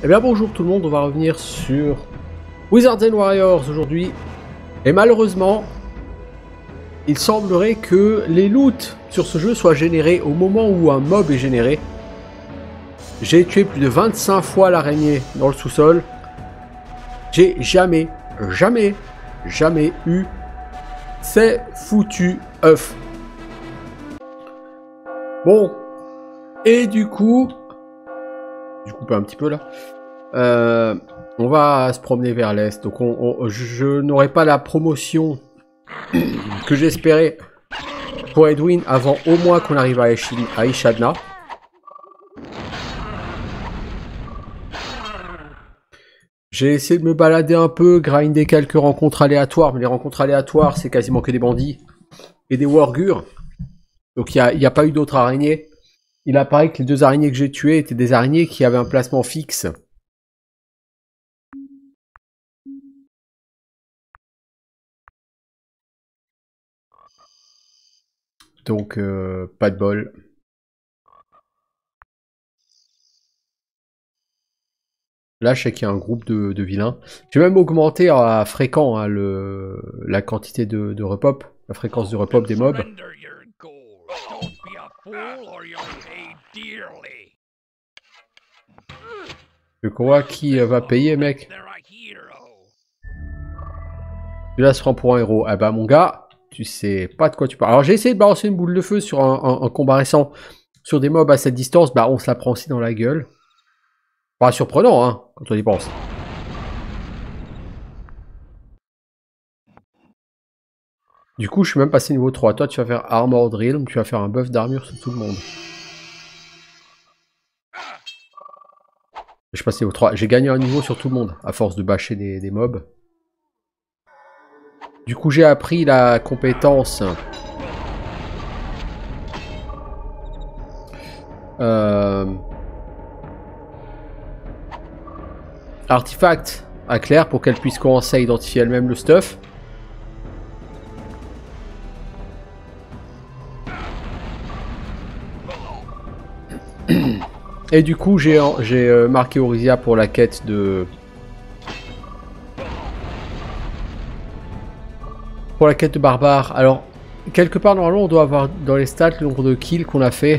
Eh bien bonjour tout le monde, on va revenir sur Wizards and Warriors aujourd'hui. Et malheureusement, il semblerait que les loots sur ce jeu soient générés au moment où un mob est généré. J'ai tué plus de 25 fois l'araignée dans le sous-sol. J'ai jamais eu ces foutus œufs. Bon, et du coup, pas un petit peu là. On va se promener vers l'est. Donc je n'aurai pas la promotion que j'espérais pour Edwin avant au moins qu'on arrive à Ishadna. J'ai essayé de me balader un peu, grinder quelques rencontres aléatoires, mais les rencontres aléatoires c'est quasiment que des bandits et des wargurs. Donc il n'y a pas eu d'autres araignées. Il apparaît que les deux araignées que j'ai tuées étaient des araignées qui avaient un placement fixe. Donc pas de bol. Là, je sais qu'il y a un groupe de vilains. J'ai même augmenté à fréquent hein, la quantité de repop, la fréquence de repop des mobs. Je crois qui va payer, mec. Tu là se prend pour un héros. Ah bah mon gars, tu sais pas de quoi tu parles. Alors j'ai essayé de balancer une boule de feu sur un combat récent sur des mobs à cette distance. Bah on se la prend aussi dans la gueule. Pas surprenant, hein, quand on y pense. Du coup, je suis même passé niveau 3. Toi, tu vas faire Armor Drill, donc tu vas faire un buff d'armure sur tout le monde. Je suis passé au 3. J'ai gagné un niveau sur tout le monde, à force de bâcher des mobs. Du coup, j'ai appris la compétence... Artefact à Claire pour qu'elle puisse commencer à identifier elle-même le stuff. Et du coup, j'ai marqué Orisia pour la quête de... Pour la quête de barbare. Alors, quelque part, normalement, on doit avoir dans les stats le nombre de kills qu'on a fait.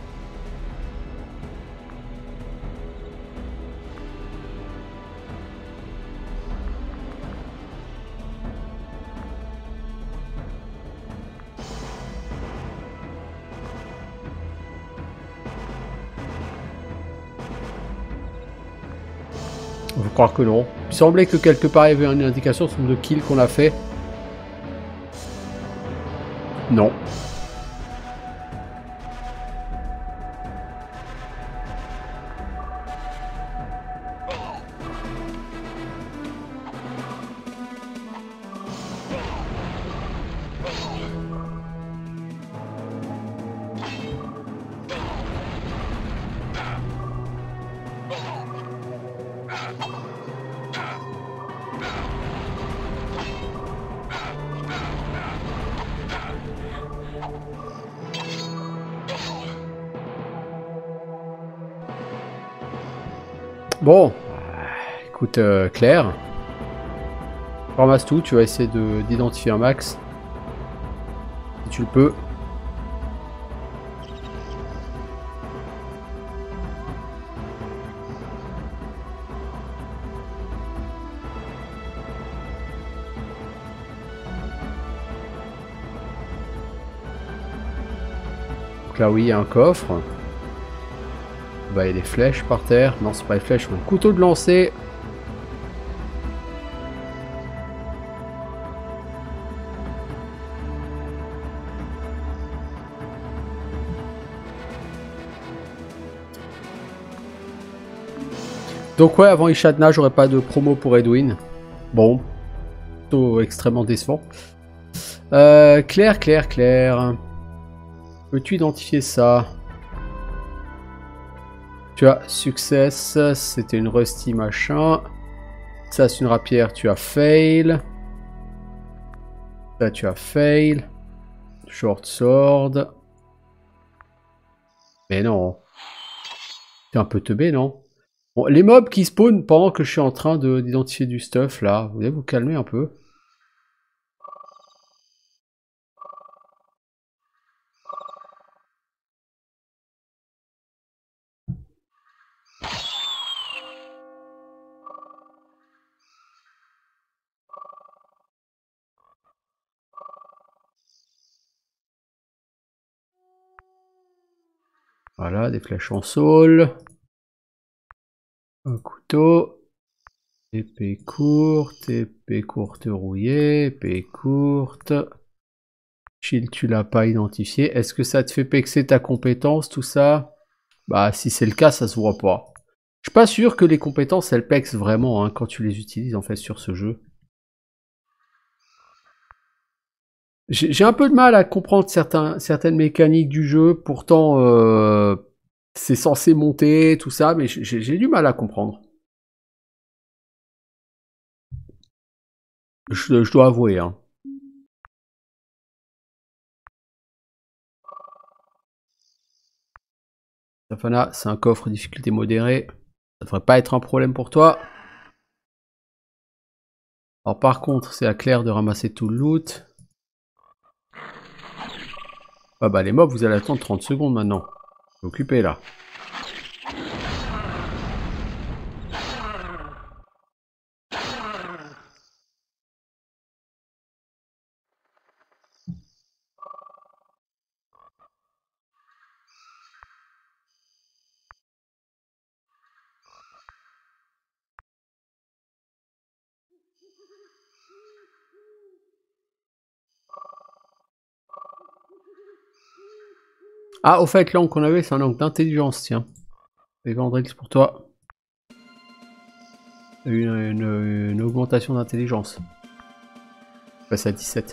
Je crois que non. Il semblait que quelque part, il y avait une indication sur le nombre de kills qu'on a fait. Non. Bon, écoute Claire, ramasse tout, tu vas essayer d'identifier un max, si tu le peux. Donc là oui, il y a un coffre. Bah, il y a des flèches par terre. Non, c'est pas des flèches, c'est un couteau de lancer. Donc ouais, avant Ishadna, j'aurais pas de promo pour Edwin. Bon, plutôt extrêmement décevant. Claire. Peux-tu identifier ça? Tu as success, c'était une rusty machin. Ça c'est une rapière, tu as fail. Ça tu as fail. Short sword. Mais non. T'es un peu teubé, non? Bon, les mobs qui spawnent pendant que je suis en train d'identifier du stuff, là, vous allez vous calmer un peu. Voilà, des flèches en saule. Un couteau. Épée courte rouillée, épée courte. Shield, tu l'as pas identifié. Est-ce que ça te fait pexer ta compétence, tout ça? Bah, si c'est le cas, ça se voit pas. Je suis pas sûr que les compétences, elles pexent vraiment hein, quand tu les utilises en fait sur ce jeu. J'ai un peu de mal à comprendre certaines mécaniques du jeu, pourtant c'est censé monter, tout ça, mais j'ai du mal à comprendre. Je dois avouer. Hein. Safana, c'est un coffre difficulté modérée. Ça devrait pas être un problème pour toi. Alors par contre, c'est à Claire de ramasser tout le loot. Ah bah les mobs, vous allez attendre 30 secondes maintenant. Occupez là. Ah, au fait, l'angle qu'on avait, c'est un angle d'intelligence, tiens. Et Vendrix pour toi. Une augmentation d'intelligence. Je passe à 17.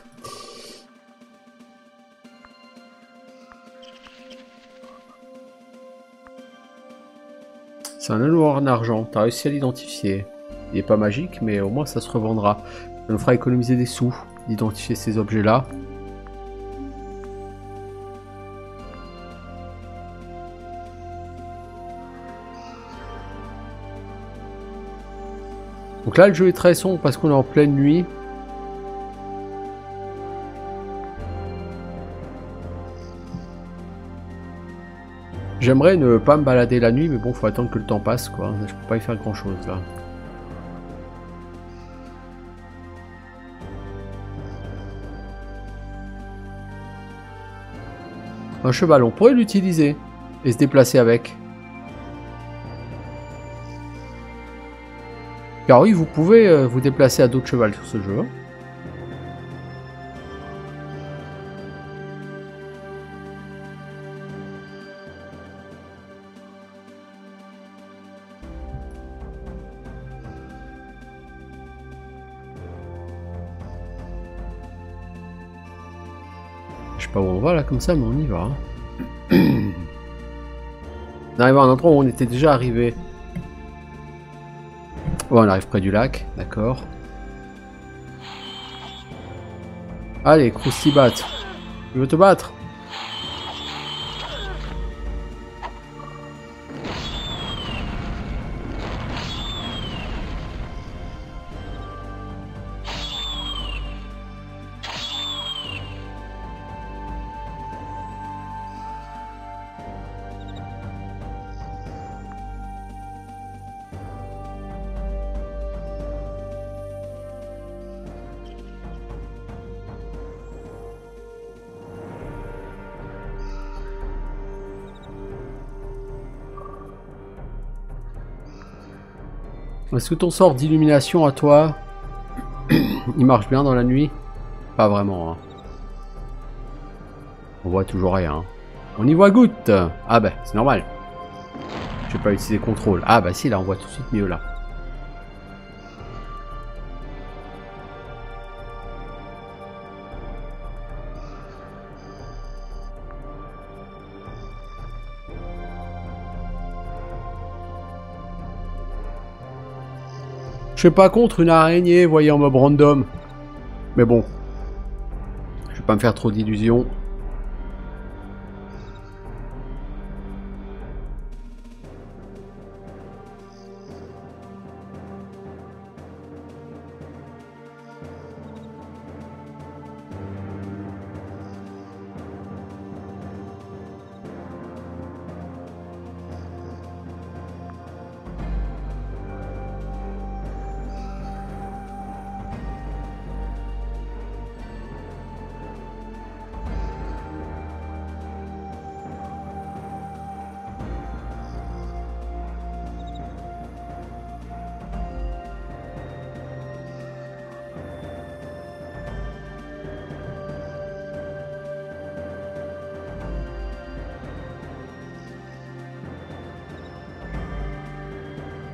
C'est un anneau en argent, t'as réussi à l'identifier. Il est pas magique, mais au moins ça se revendra. Ça nous fera économiser des sous d'identifier ces objets-là. Donc là, le jeu est très sombre parce qu'on est en pleine nuit. J'aimerais ne pas me balader la nuit, mais bon, faut attendre que le temps passe, quoi. Je peux pas y faire grand-chose, là. Un cheval, on pourrait l'utiliser et se déplacer avec. Car oui, vous pouvez vous déplacer à d'autres chevals sur ce jeu. Hein. Je sais pas où on va là comme ça, mais on y va. Hein. On arrive à un endroit où on était déjà arrivé. Ouais, on arrive près du lac, d'accord. Allez, Croustibat. Tu veux te battre? Est-ce que ton sort d'illumination à toi, il marche bien dans la nuit? Pas vraiment. Hein. On voit toujours rien. Hein. On y voit goutte. Ah bah, c'est normal. Je vais pas utiliser contrôle. Ah bah si, là on voit tout de suite mieux là. Je suis pas contre une araignée, voyez, en mob random. Mais bon. Je vais pas me faire trop d'illusions.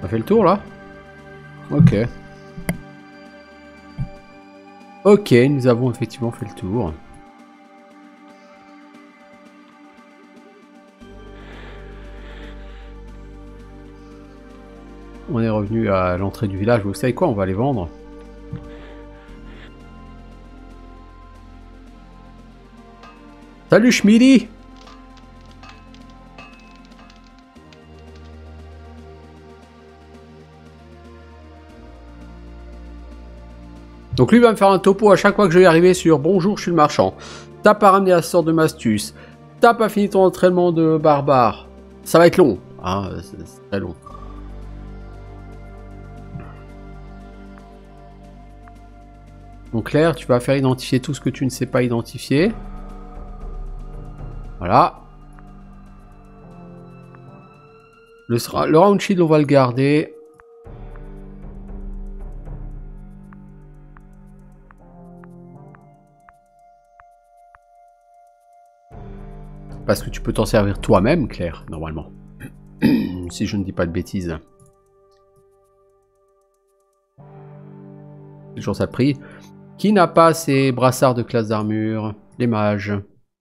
On a fait le tour là? Ok. Ok, nous avons effectivement fait le tour. On est revenu à l'entrée du village. Vous savez quoi? On va les vendre. Salut Schmidi! Donc lui va me faire un topo à chaque fois que je vais arriver sur bonjour, je suis le marchand. T'as pas ramené la sorte de m'astuce. T'as pas fini ton entraînement de barbare. Ça va être long. Ah, c'est très long. Donc Claire, tu vas faire identifier tout ce que tu ne sais pas identifier. Voilà. Le round shield, on va le garder. Parce que tu peux t'en servir toi-même, Claire, normalement. Si je ne dis pas de bêtises. C'est toujours ça de prix. Qui n'a pas ces brassards de classe d'armure? Les mages.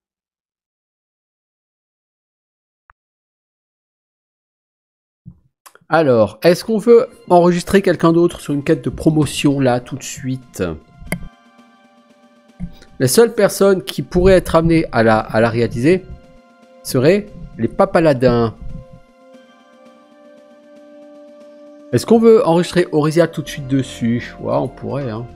Alors, est-ce qu'on veut enregistrer quelqu'un d'autre sur une quête de promotion là, tout de suite? Les seules personnes qui pourraient être amenées à la réaliser seraient les papaladins. Est-ce qu'on veut enregistrer Orisia tout de suite dessus? Ouais, on pourrait, hein.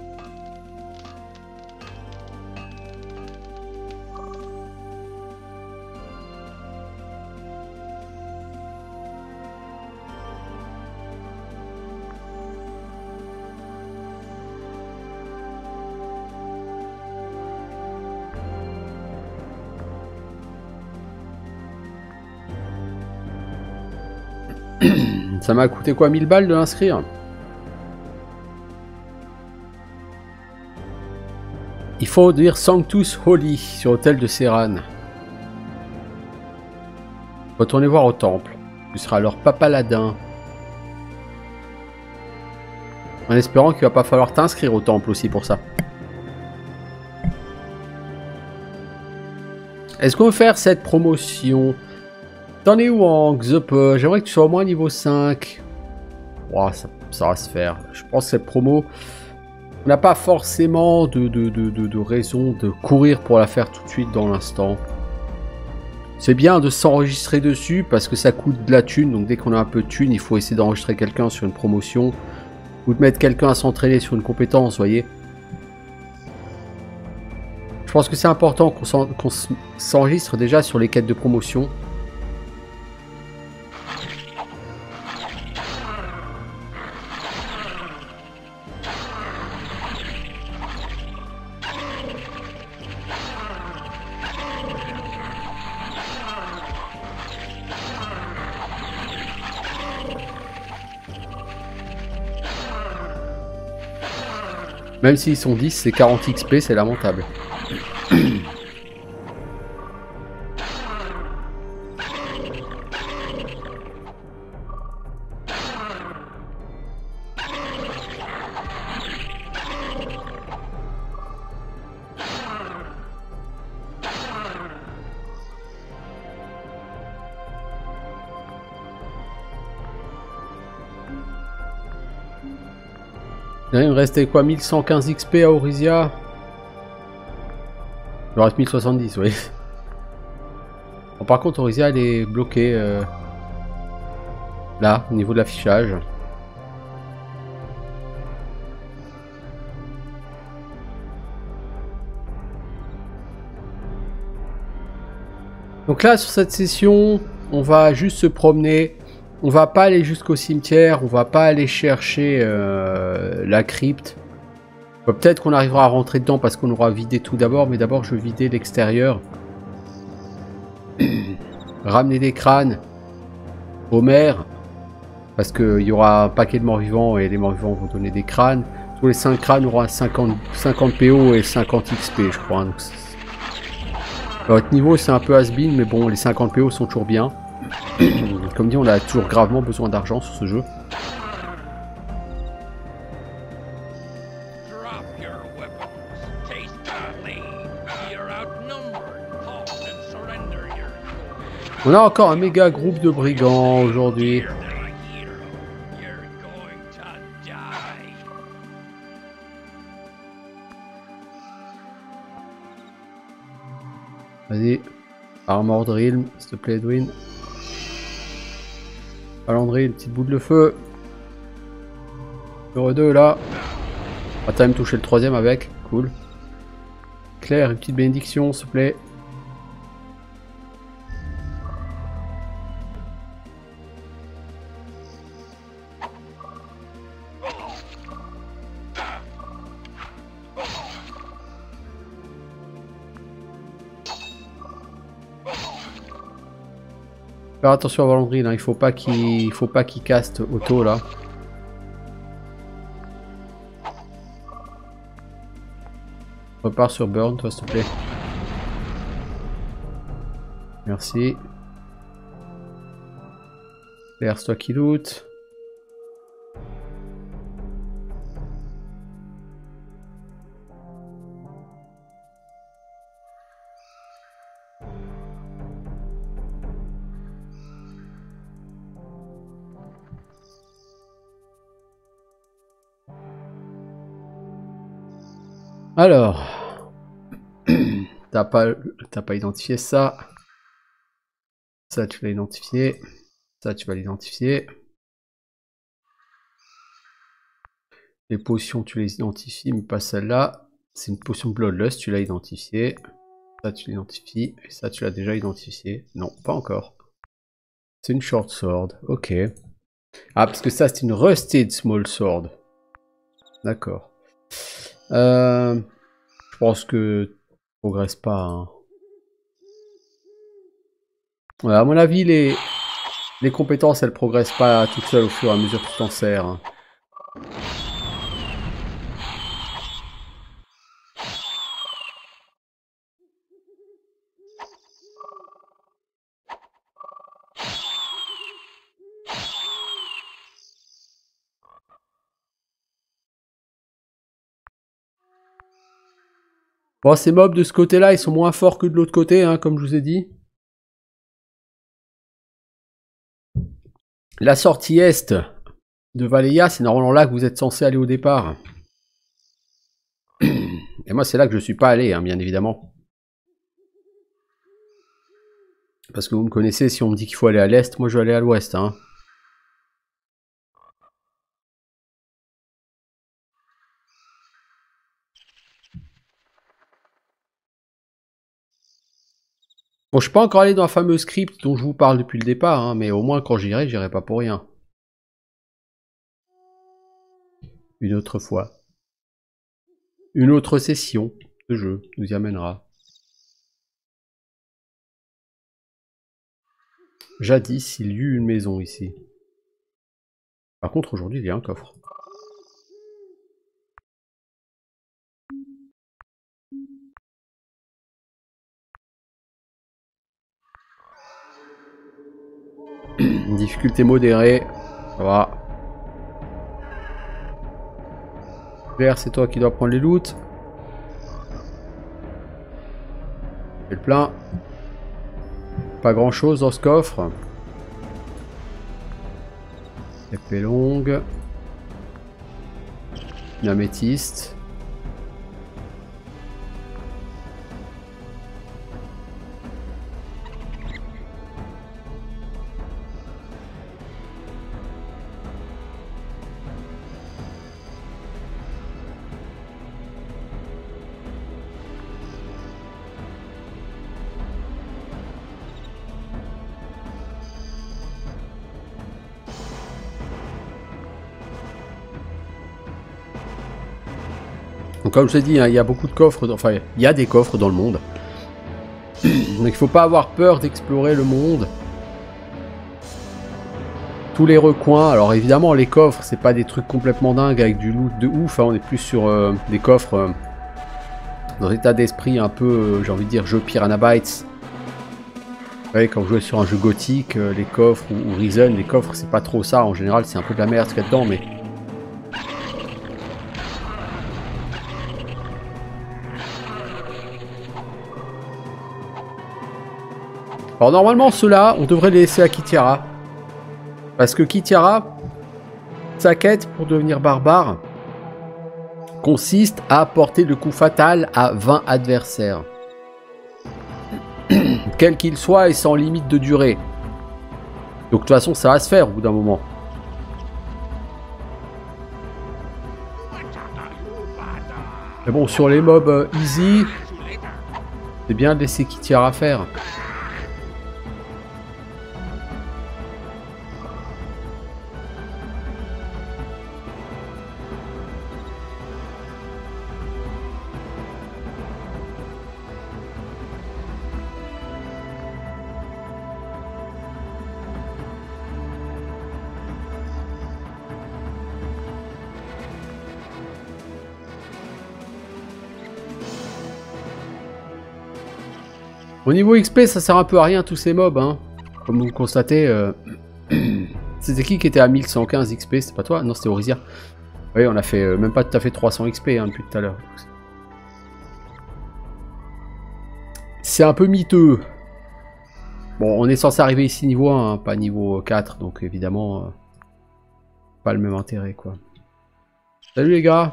Ça m'a coûté quoi, 1000 balles de l'inscrire? Il faut dire Sanctus Holy sur l'hôtel de Serran. Retournez voir au temple. Tu seras alors papaladin. En espérant qu'il va pas falloir t'inscrire au temple aussi pour ça. Est-ce qu'on veut faire cette promotion? T'en es où en Xup? J'aimerais que tu sois au moins niveau 5. Wow, ça va se faire. Je pense que cette promo, on n'a pas forcément de raison de courir pour la faire tout de suite dans l'instant. C'est bien de s'enregistrer dessus parce que ça coûte de la thune. Donc dès qu'on a un peu de thune, il faut essayer d'enregistrer quelqu'un sur une promotion. Ou de mettre quelqu'un à s'entraîner sur une compétence, vous voyez. Je pense que c'est important qu'on s'enregistre déjà sur les quêtes de promotion. Même s'ils sont 10, c'est 40 XP, c'est lamentable. Il me restait quoi, 1115 XP à Orisia? Il me reste 1070, oui. Bon, par contre, Orisia, elle est bloquée là, au niveau de l'affichage. Donc là, sur cette session, on va juste se promener. On va pas aller jusqu'au cimetière, on va pas aller chercher la crypte. Peut-être qu'on arrivera à rentrer dedans parce qu'on aura vidé tout d'abord, mais d'abord je vais vider l'extérieur. Ramener des crânes aux mers, parce qu'il y aura un paquet de morts-vivants et les morts-vivants vont donner des crânes. Tous les 5 crânes auront 50 PO et 50 XP, je crois. Donc à votre niveau, c'est un peu has-been, mais bon, les 50 PO sont toujours bien. Comme dit, on a toujours gravement besoin d'argent sur ce jeu. On a encore un méga groupe de brigands aujourd'hui. Vas-y. Armor drill, s'il te plaît, Edwin. Palandry, une petite boule de feu. Numéro 2 là. On va quand même toucher le troisième avec. Cool. Claire, une petite bénédiction, s'il te plaît. Faire attention à Valandry, hein. Il faut pas qu'il caste auto là. Repars sur Burn, toi s'il te plaît. Merci. Claire, c'est toi qui loot. Alors, t'as pas identifié ça. Ça, tu l'as identifié. Ça, tu vas l'identifier. Les potions, tu les identifies, mais pas celle-là. C'est une potion Bloodlust, tu l'as identifié. Ça, tu l'identifies. Et ça, tu l'as déjà identifié. Non, pas encore. C'est une Short Sword. Ok. Ah, parce que ça, c'est une Rusted Small Sword. D'accord. Je pense que tu progresses pas. Hein. Ouais, à mon avis, les compétences, elles progressent pas toutes seules au fur et à mesure que tu t'en sers. Hein. Bon, ces mobs de ce côté-là, ils sont moins forts que de l'autre côté, hein, comme je vous ai dit. La sortie est de Valeia, c'est normalement là que vous êtes censé aller au départ. Et moi, c'est là que je suis pas allé, hein, bien évidemment. Parce que vous me connaissez, si on me dit qu'il faut aller à l'est, moi je vais aller à l'ouest. Hein. Bon, je suis pas encore allé dans la fameuse crypte dont je vous parle depuis le départ, hein, mais au moins quand j'irai pas pour rien. Une autre fois. Une autre session de jeu nous y amènera. Jadis, il y eut une maison ici. Par contre, aujourd'hui, il y a un coffre. Difficulté modérée. Ça va. Vert, c'est toi qui dois prendre les loots. Fais le plein. Pas grand chose dans ce coffre. Épée longue. Une améthyste. Donc comme je l'ai dit, hein, il y a beaucoup de coffres, enfin il y a des coffres dans le monde. Donc il faut pas avoir peur d'explorer le monde. Tous les recoins, alors évidemment les coffres c'est pas des trucs complètement dingues avec du loot de ouf, hein, on est plus sur des coffres dans l'état d'esprit un peu, j'ai envie de dire, jeu Piranha Bytes. Ouais, quand vous jouez sur un jeu gothique, les coffres ou Risen, les coffres c'est pas trop ça. En général, c'est un peu de la merde ce qu'il y a dedans, mais. Alors normalement ceux-là, on devrait les laisser à Kitiara. Parce que Kitiara, sa quête pour devenir barbare consiste à porter le coup fatal à 20 adversaires. Quel qu'il soit et sans limite de durée. Donc de toute façon ça va se faire au bout d'un moment. Mais bon, sur les mobs easy, c'est bien de laisser Kitiara faire. Au niveau XP, ça sert un peu à rien tous ces mobs, hein. Comme vous le constatez, c'était qui était à 1115 XP? C'était pas toi? Non, c'était Orisia. Oui, on a fait même pas tout à fait 300 XP hein, depuis tout à l'heure. C'est un peu miteux. Bon, on est censé arriver ici niveau 1, hein, pas niveau 4, donc évidemment, pas le même intérêt, quoi. Salut les gars.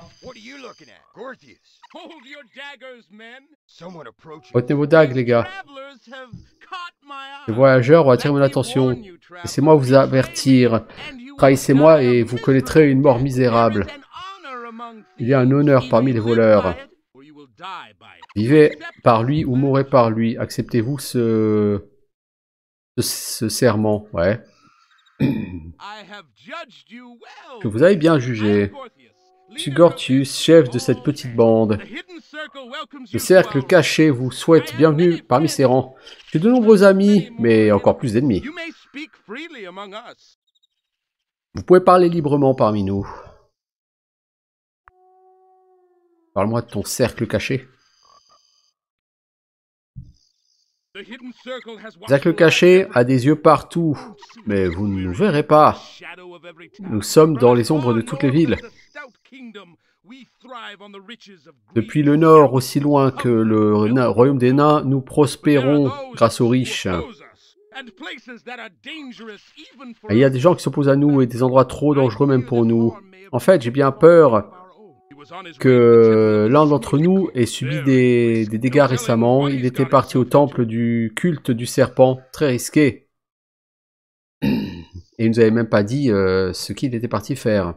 Retenez vos dagues, les gars. Les voyageurs ont attiré mon attention. Laissez-moi vous avertir. Trahissez-moi et vous connaîtrez une mort misérable. Il y a un honneur parmi les voleurs. Vivez par lui ou mourrez par lui. Acceptez-vous ce serment? Ouais. Que vous avez bien jugé. Je suis Gortius, chef de cette petite bande. Le cercle caché vous souhaite bienvenue parmi ses rangs. J'ai de nombreux amis, mais encore plus d'ennemis. Vous pouvez parler librement parmi nous. Parle-moi de ton cercle caché. Le cercle caché a des yeux partout, mais vous ne nous verrez pas. Nous sommes dans les ombres de toutes les villes. Depuis le nord, aussi loin que le royaume des nains, nous prospérons grâce aux riches. Il y a des gens qui s'opposent à nous et des endroits trop dangereux même pour nous. En fait, j'ai bien peur que l'un d'entre nous ait subi des dégâts récemment. Il était parti au temple du culte du serpent, très risqué. Et il nous avait même pas dit ce qu'il était parti faire.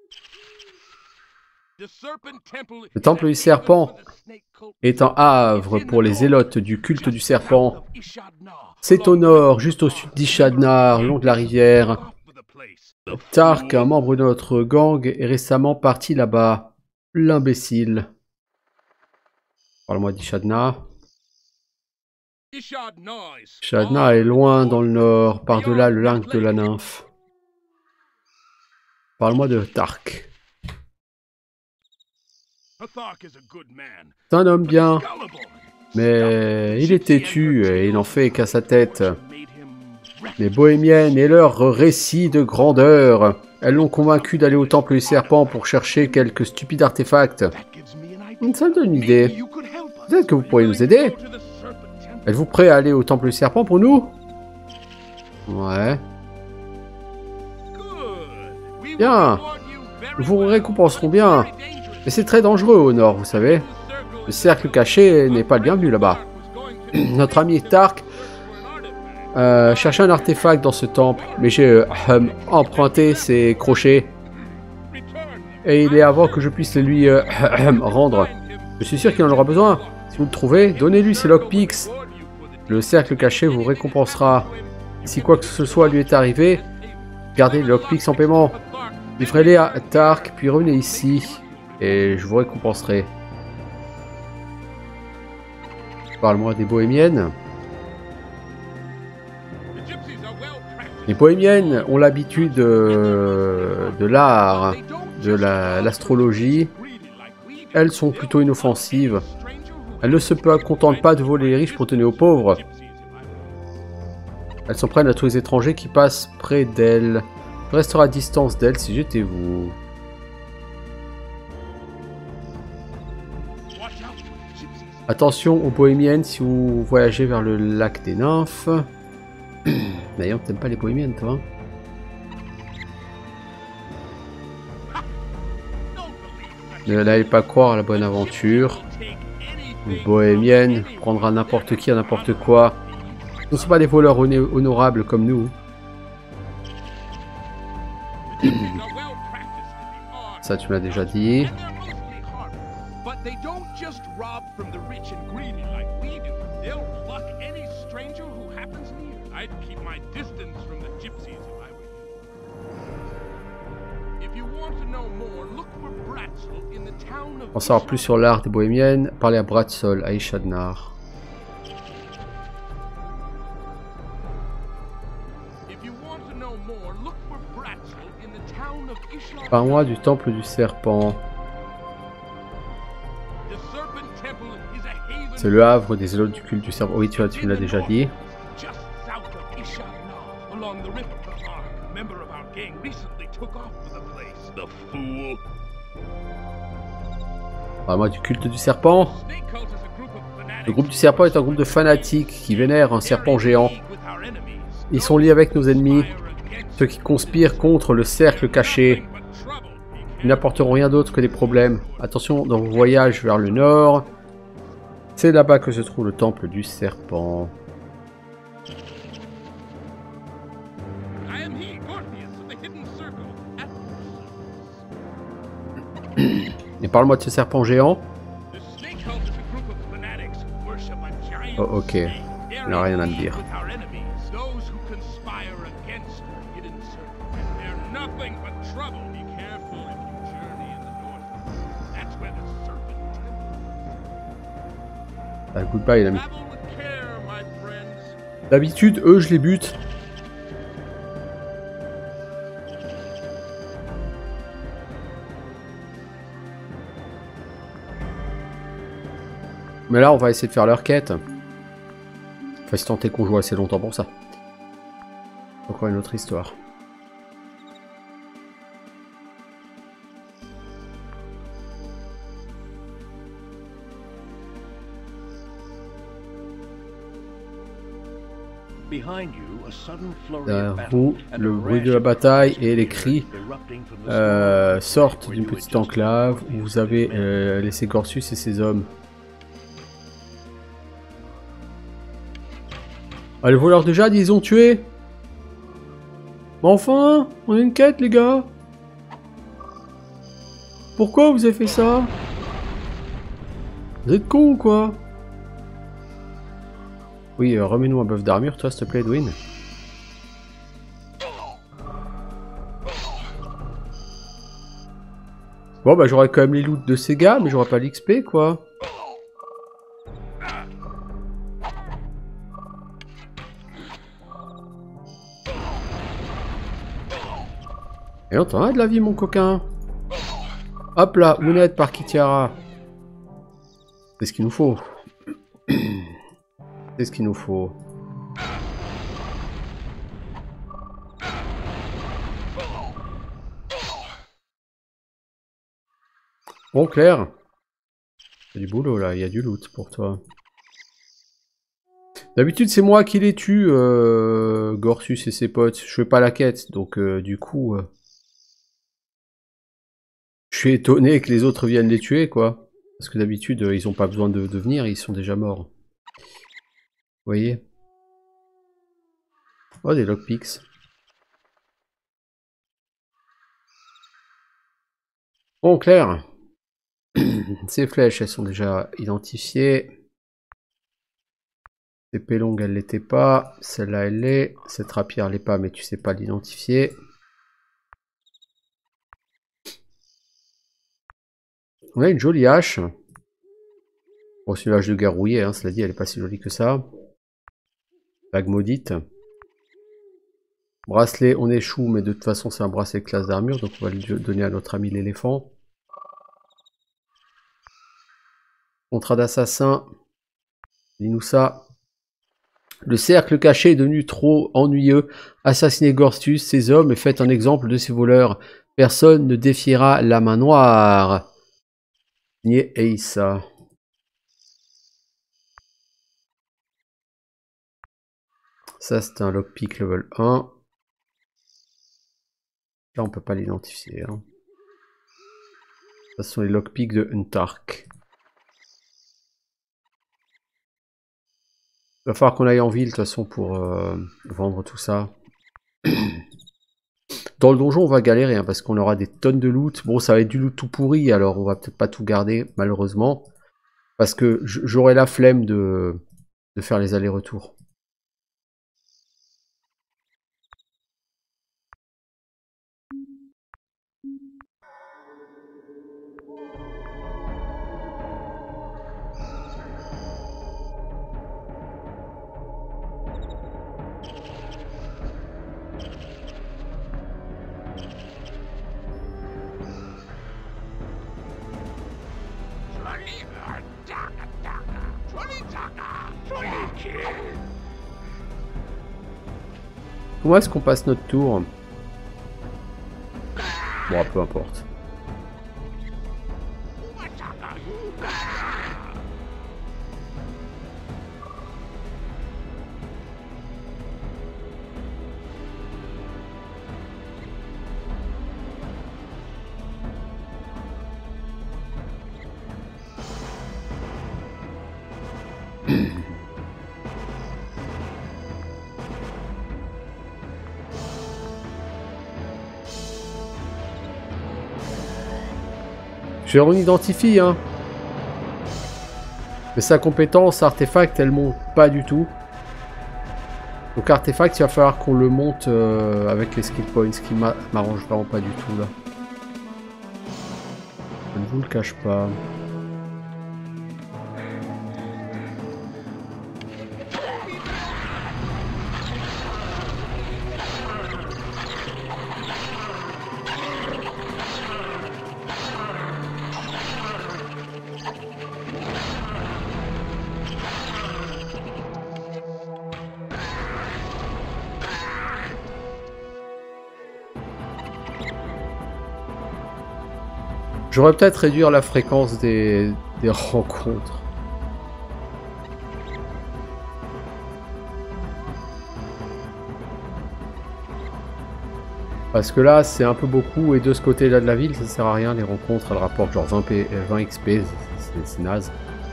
Le temple du serpent est un havre pour les zélotes du culte du serpent. C'est au nord, juste au sud d'Ishadnar, le long de la rivière. Tark, un membre de notre gang, est récemment parti là-bas. L'imbécile. Parle-moi d'Ishadnar. Ishadnar est loin dans le nord, par-delà le lac de la nymphe. Parle-moi de Tark. C'est un homme bien, mais il est têtu et il n'en fait qu'à sa tête. Les bohémiennes et leurs récits de grandeur. Elles l'ont convaincu d'aller au temple du serpent pour chercher quelques stupides artefacts. Ça me donne une idée. Peut-être que vous pourriez nous aider. Êtes-vous prêt à aller au temple du serpent pour nous? Ouais. Bien. Nous vous récompenserons bien. Mais c'est très dangereux au nord, vous savez. Le cercle caché n'est pas le bienvenu là-bas. Notre ami Tark cherchait un artefact dans ce temple, mais j'ai emprunté ses crochets. Et il est avant que je puisse les lui rendre. Je suis sûr qu'il en aura besoin. Si vous le trouvez, donnez-lui ses lockpicks. Le cercle caché vous récompensera. Si quoi que ce soit lui est arrivé, gardez les lockpicks en paiement. Livrez-les à Tark, puis revenez ici. Et je vous récompenserai. Parle-moi des bohémiennes. Les bohémiennes ont l'habitude de l'art, de l'astrologie. Elles sont plutôt inoffensives. Elles ne se contentent pas de voler les riches pour donner aux pauvres. Elles s'en prennent à tous les étrangers qui passent près d'elles. Je resterai à distance d'elles si j'étais vous. Attention aux bohémiennes si vous voyagez vers le lac des nymphes. D'ailleurs, t'aimes pas les bohémiennes, toi? Ne n'allez pas croire à la bonne aventure. Une bohémienne prendra n'importe qui à n'importe quoi. Ce ne sont pas des voleurs honorables comme nous. Ça, tu m'as déjà dit. Pour en savoir plus sur l'art des bohémiennes, parlez à Bratsol, à Ishadnar. Parle-moi du temple du serpent. C'est le havre des zélotes du culte du serpent. Oui, tu me l'as déjà dit. Parle-moi du culte du serpent. Le groupe du serpent est un groupe de fanatiques qui vénèrent un serpent géant. Ils sont liés avec nos ennemis, ceux qui conspirent contre le cercle caché. Ils n'apporteront rien d'autre que des problèmes. Attention dans vos voyages vers le nord. C'est là-bas que se trouve le temple du serpent. Et parle-moi de ce serpent géant. Oh, ok. Il n'a rien à me dire. Ah, goodbye, l'ami. D'habitude, eux, je les bute. Mais là, on va essayer de faire leur quête. Enfin, si tant est qu'on joue assez longtemps pour ça. Encore une autre histoire. Derrière vous, le bruit de la bataille et les cris sortent d'une petite enclave où vous avez laissé Gorsus et ses hommes. Ah, les voleurs de jade, ils ont tué. Mais enfin, on a une quête, les gars. Pourquoi vous avez fait ça? Vous êtes cons ou quoi? Oui, remets-nous un bœuf d'armure, toi, s'il te plaît, Edwin. Bon, bah, j'aurais quand même les loots de ces gars, mais j'aurais pas l'XP, quoi. Et on t'en a de la vie, mon coquin. Hop là, Mounette par Kitiara. C'est ce qu'il nous faut. C'est ce qu'il nous faut. Bon, Claire. Il y a du boulot là, il y a du loot pour toi. D'habitude, c'est moi qui les tue, Gorsus et ses potes. Je fais pas la quête, donc du coup... je suis étonné que les autres viennent les tuer, quoi. Parce que d'habitude, ils ont pas besoin de venir, ils sont déjà morts. Vous voyez? Oh, des lockpicks. Bon, Claire. Ces flèches, elles sont déjà identifiées. Épée longue, elle l'était pas. Celle-là, elle l'est. Cette rapière, elle l'est pas, mais tu sais pas l'identifier. On a une jolie hache. Bon, c'est une hache de guerre rouillée, hein, cela dit, elle est pas si jolie que ça. Bague maudite. Bracelet, on échoue, mais de toute façon, c'est un bracelet de classe d'armure, donc on va le donner à notre ami l'éléphant. Contrat d'assassin. Dis-nous ça. Le cercle caché est devenu trop ennuyeux. Assassinez Gorstus, ses hommes, et faites un exemple de ces voleurs. Personne ne défiera la main noire. Signé Eissa. Ça, c'est un lockpick level 1. Là, on peut pas l'identifier. Hein. Ça, ce sont les lockpicks de Untark. Il va falloir qu'on aille en ville, de toute façon, pour vendre tout ça. Dans le donjon, on va galérer, hein, parce qu'on aura des tonnes de loot. Bon, ça va être du loot tout pourri, alors on va peut-être pas tout garder, malheureusement. Parce que j'aurai la flemme de faire les allers-retours. Comment est-ce qu'on passe notre tour? Bon, peu importe. On identifie, hein. Mais sa compétence artefact, elle monte pas du tout. Donc artefact, il va falloir qu'on le monte avec les skill points, ce qui m'arrange vraiment pas du tout là. Je ne vous le cache pas. J'aurais peut-être réduire la fréquence des rencontres. Parce que là, c'est un peu beaucoup, et de ce côté-là de la ville, ça sert à rien, les rencontres, elles rapportent genre 20 XP, c'est naze.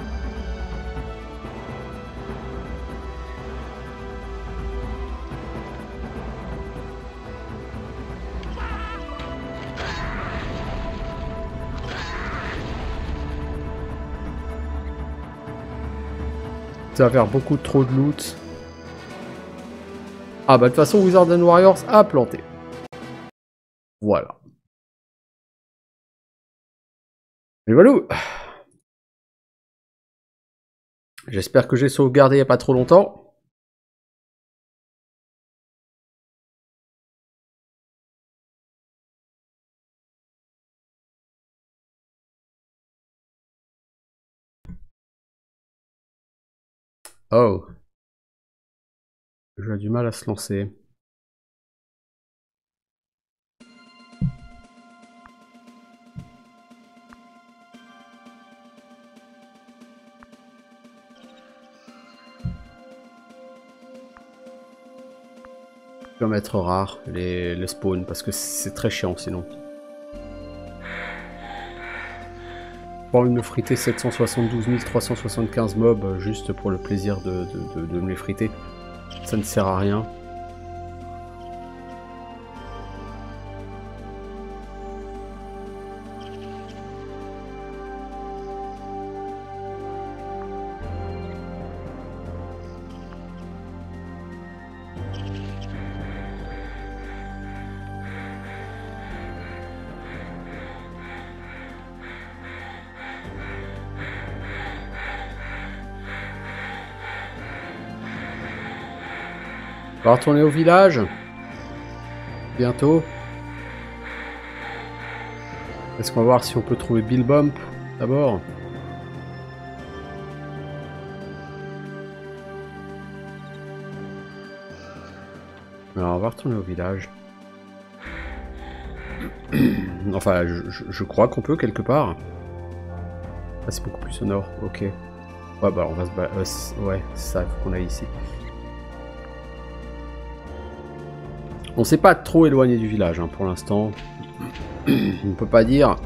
Ça va faire beaucoup trop de loot. Ah bah de toute façon, Wizards and Warriors a planté. Voilà. Et voilà. J'espère que j'ai sauvegardé il n'y a pas trop longtemps. Oh. Le jeu a du mal à se lancer. Je vais mettre rare les spawns parce que c'est très chiant sinon. Pas envie de me friter 772 375 mobs juste pour le plaisir de me les friter. Ça ne sert à rien. On va retourner au village. Bientôt. Est-ce qu'on va voir si on peut trouver Bill Bump d'abord? Alors on va retourner au village. Enfin, je crois qu'on peut quelque part. Ah, c'est beaucoup plus au nord, ok. Ouais, bah on va se battre. Ouais, c'est ça, il faut qu'on aille ici. On s'est pas trop éloigné du village hein, pour l'instant. On peut pas dire.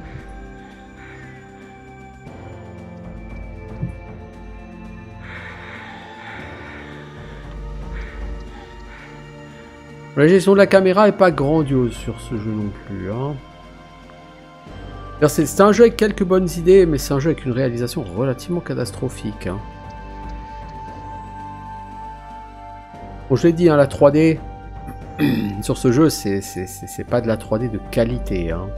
La gestion de la caméra est pas grandiose sur ce jeu non plus. Hein. C'est un jeu avec quelques bonnes idées, mais c'est un jeu avec une réalisation relativement catastrophique. Hein. Bon, je l'ai dit, hein, la 3D sur ce jeu, c'est pas de la 3D de qualité. Hein.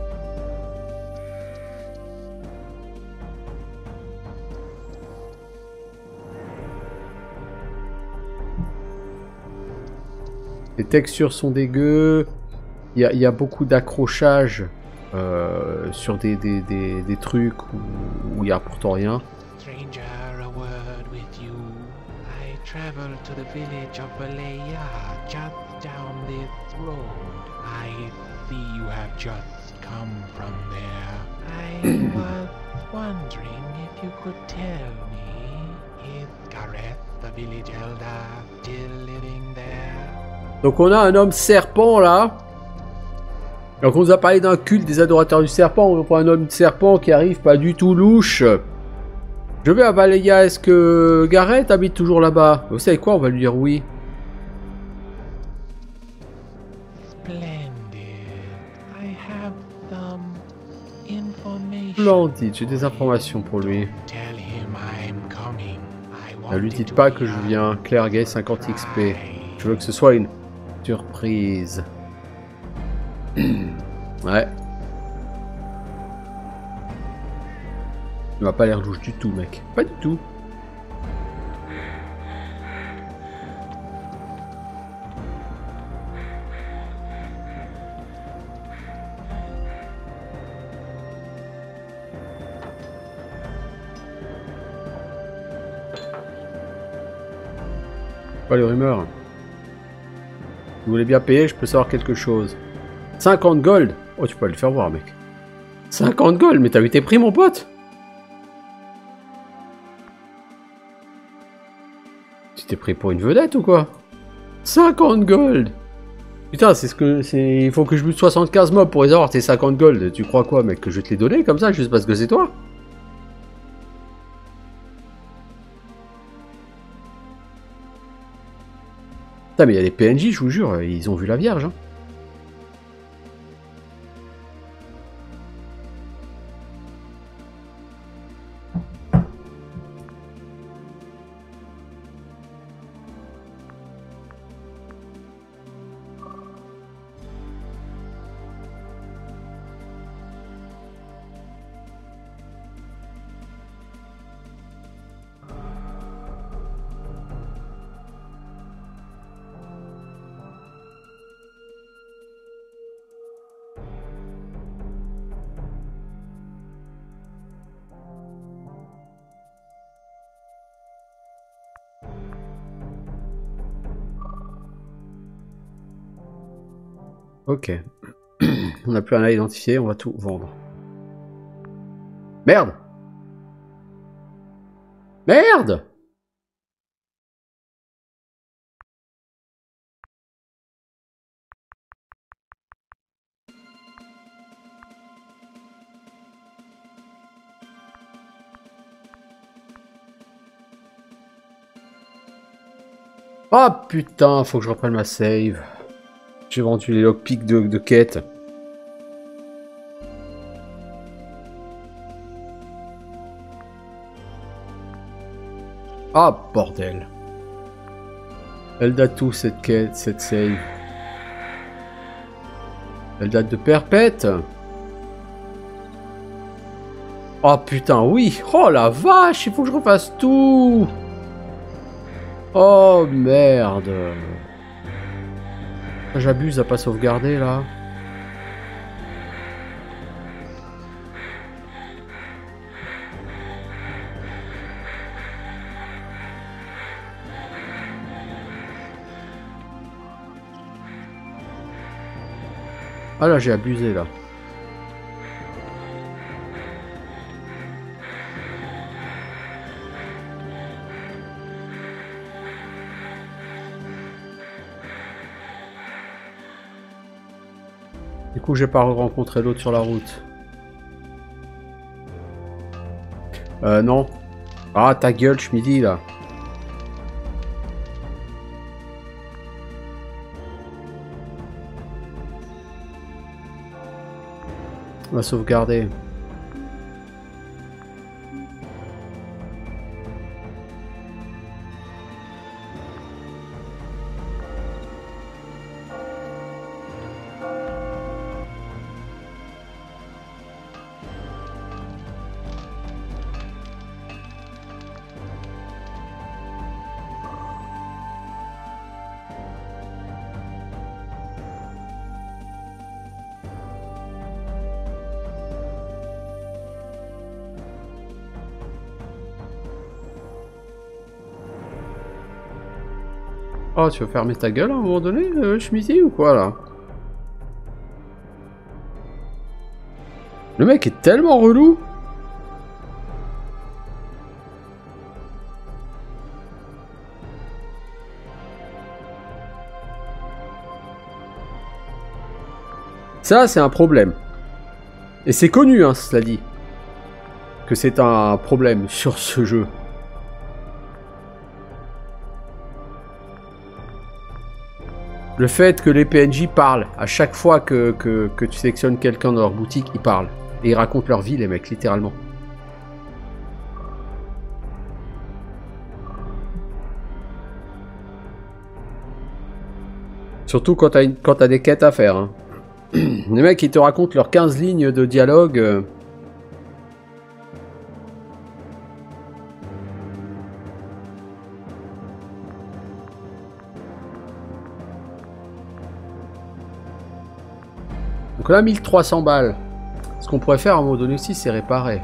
Les textures sont dégueu. Il y a beaucoup d'accrochages sur des trucs où il n'y a pourtant rien. Stranger, a word with you. I travel to the village of Balea, just down this road. I see you have just come from there. I was wondering if you could tell me, is Gareth, the village elder, still living there? Donc on a un homme serpent là. Donc on nous a parlé d'un culte des adorateurs du serpent. On voit un homme serpent qui arrive pas du tout louche. Je vais à Balea. Est-ce que Gareth habite toujours là-bas? Vous savez quoi? On va lui dire oui. Splendide, j'ai des informations pour lui. Ne lui dites pas que je viens. Claire Gay 50 XP. Je veux que ce soit une surprise. Ouais. Il m'a pas l'air louche du tout, mec. Pas du tout. Pas les rumeurs. Vous voulez bien payer, je peux savoir quelque chose. 50 gold. Oh, tu peux le faire voir, mec. 50 gold, mais t'as vu tes prix, mon pote? Tu t'es pris pour une vedette ou quoi? 50 gold. Putain, c'est ce que... Il faut que je bute 75 mobs pour les avoir, tes 50 gold. Tu crois quoi, mec? Que je vais te les donner comme ça, juste parce que c'est toi? Putain, mais il y a des PNJ, je vous jure, ils ont vu la Vierge, hein. Ok. On n'a plus rien à identifier, on va tout vendre. Merde! Merde! Ah putain, faut que je reprenne ma save. J'ai vendu les lockpicks de quête. Ah bordel. Elle date où cette quête, cette save? Elle date de perpète. Oh putain, oui. Oh la vache, il faut que je refasse tout. Oh merde. J'abuse à pas sauvegarder là. Ah là, j'ai abusé, là. Du coup, j'ai pas rencontré l'autre sur la route. Non. Ah, ta gueule, Schmidi, là. On va sauvegarder. Oh, tu veux fermer ta gueule à un moment donné, Schmidi, ou quoi, là? Le mec est tellement relou. Ça, c'est un problème. Et c'est connu, hein, cela dit, que c'est un problème sur ce jeu. Le fait que les PNJ parlent, à chaque fois que tu sélectionnes quelqu'un dans leur boutique, ils parlent. Et ils racontent leur vie, les mecs, littéralement. Surtout quand t'as des quêtes à faire. Hein. Les mecs, ils te racontent leurs 15 lignes de dialogue. Donc là, 1300 balles. Ce qu'on pourrait faire à un moment donné aussi, c'est réparer.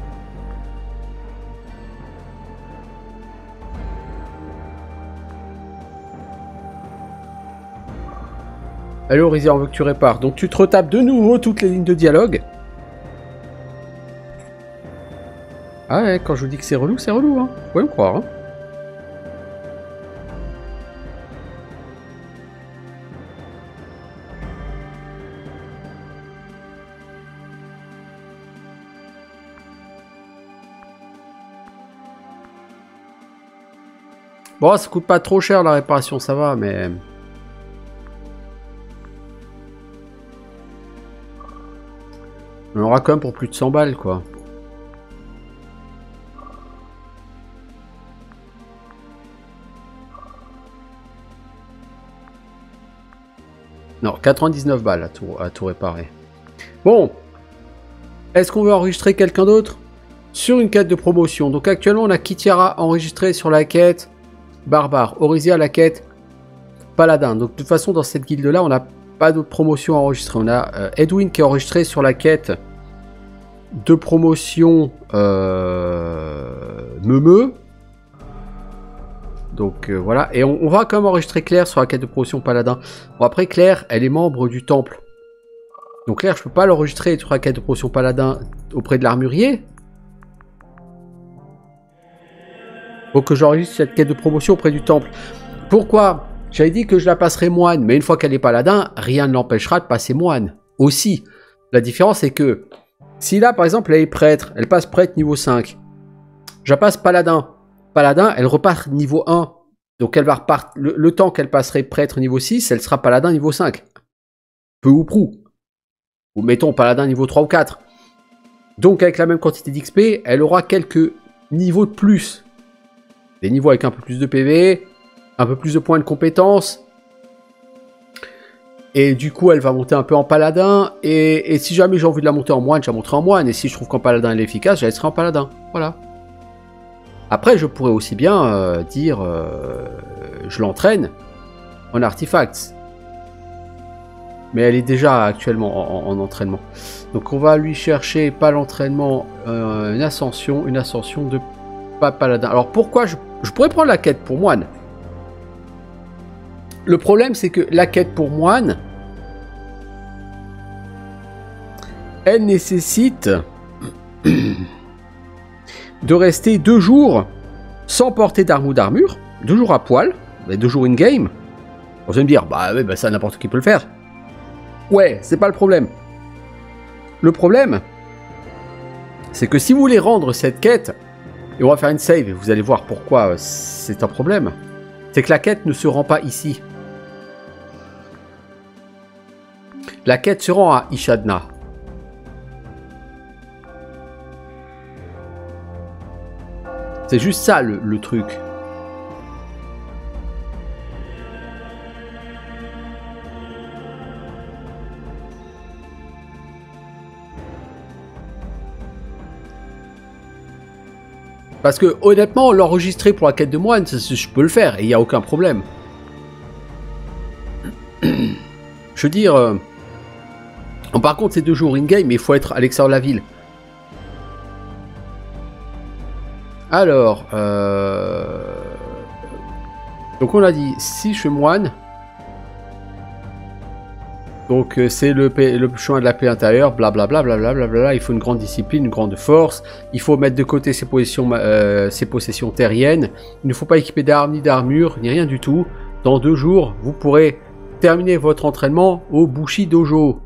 Allez, Orisia, on veut que tu répares. Donc tu te retapes de nouveau toutes les lignes de dialogue. Ah ouais, quand je vous dis que c'est relou, hein. Vous pouvez me croire, hein. Bon, ça coûte pas trop cher la réparation, ça va, mais... On aura quand même pour plus de 100 balles, quoi. Non, 99 balles à tout réparer. Bon. Est-ce qu'on veut enregistrer quelqu'un d'autre? Sur une quête de promotion. Donc actuellement, on a Kitiara enregistré sur la quête Barbare. Orisia, la quête Paladin. Donc de toute façon, dans cette guilde-là, on n'a pas d'autres promotions à enregistrer. On a Edwin qui est enregistré sur la quête de promotion Meumeu. Donc voilà. Et on va quand même enregistrer Claire sur la quête de promotion Paladin. Bon, après, Claire, elle est membre du temple. Donc Claire, je peux pas l'enregistrer sur la quête de promotion Paladin auprès de l'armurier. Faut que j'enregistre cette quête de promotion auprès du temple. Pourquoi? J'avais dit que je la passerai moine, mais une fois qu'elle est paladin, rien ne l'empêchera de passer moine. Aussi, la différence c'est que si là par exemple elle est prêtre, elle passe prêtre niveau 5. Je la passe paladin. Paladin, elle repart niveau 1. Donc elle va repartir. Le temps qu'elle passerait prêtre niveau 6, elle sera paladin niveau 5. Peu ou prou. Ou mettons paladin niveau 3 ou 4. Donc avec la même quantité d'XP, elle aura quelques niveaux de plus. Des niveaux avec un peu plus de PV, un peu plus de points de compétences. Et du coup, elle va monter un peu en paladin. Et si jamais j'ai envie de la monter en moine, je la monterai en moine. Et si je trouve qu'en paladin elle est efficace, je la laisserai en paladin. Voilà. Après, je pourrais aussi bien dire je l'entraîne en artefacts. Mais elle est déjà actuellement en entraînement. Donc on va lui chercher, pas l'entraînement, une ascension de pas paladin. Alors pourquoi je pourrais prendre la quête pour moine. Le problème c'est que la quête pour moine, elle nécessite de rester 2 jours sans porter d'arme ou d'armure, 2 jours à poil, 2 jours in-game. Vous allez me dire, bah oui, bah ça n'importe qui peut le faire. Ouais, c'est pas le problème. Le problème, c'est que si vous voulez rendre cette quête, et on va faire une save, et vous allez voir pourquoi c'est un problème, c'est que la quête ne se rend pas ici. La quête se rend à Ishadna. C'est juste ça le truc. Parce que honnêtement, l'enregistrer pour la quête de moine, je peux le faire et il n'y a aucun problème. Je veux dire... par contre, c'est 2 jours in-game, mais il faut être à l'extérieur de la ville. Alors... Donc on a dit, si je suis moine... Donc c'est le chemin de la paix intérieure, blablabla, blablabla, il faut une grande discipline, une grande force, il faut mettre de côté ses possessions terriennes, il ne faut pas équiper d'armes ni d'armure, ni rien du tout. Dans 2 jours, vous pourrez terminer votre entraînement au Bushi Dojo.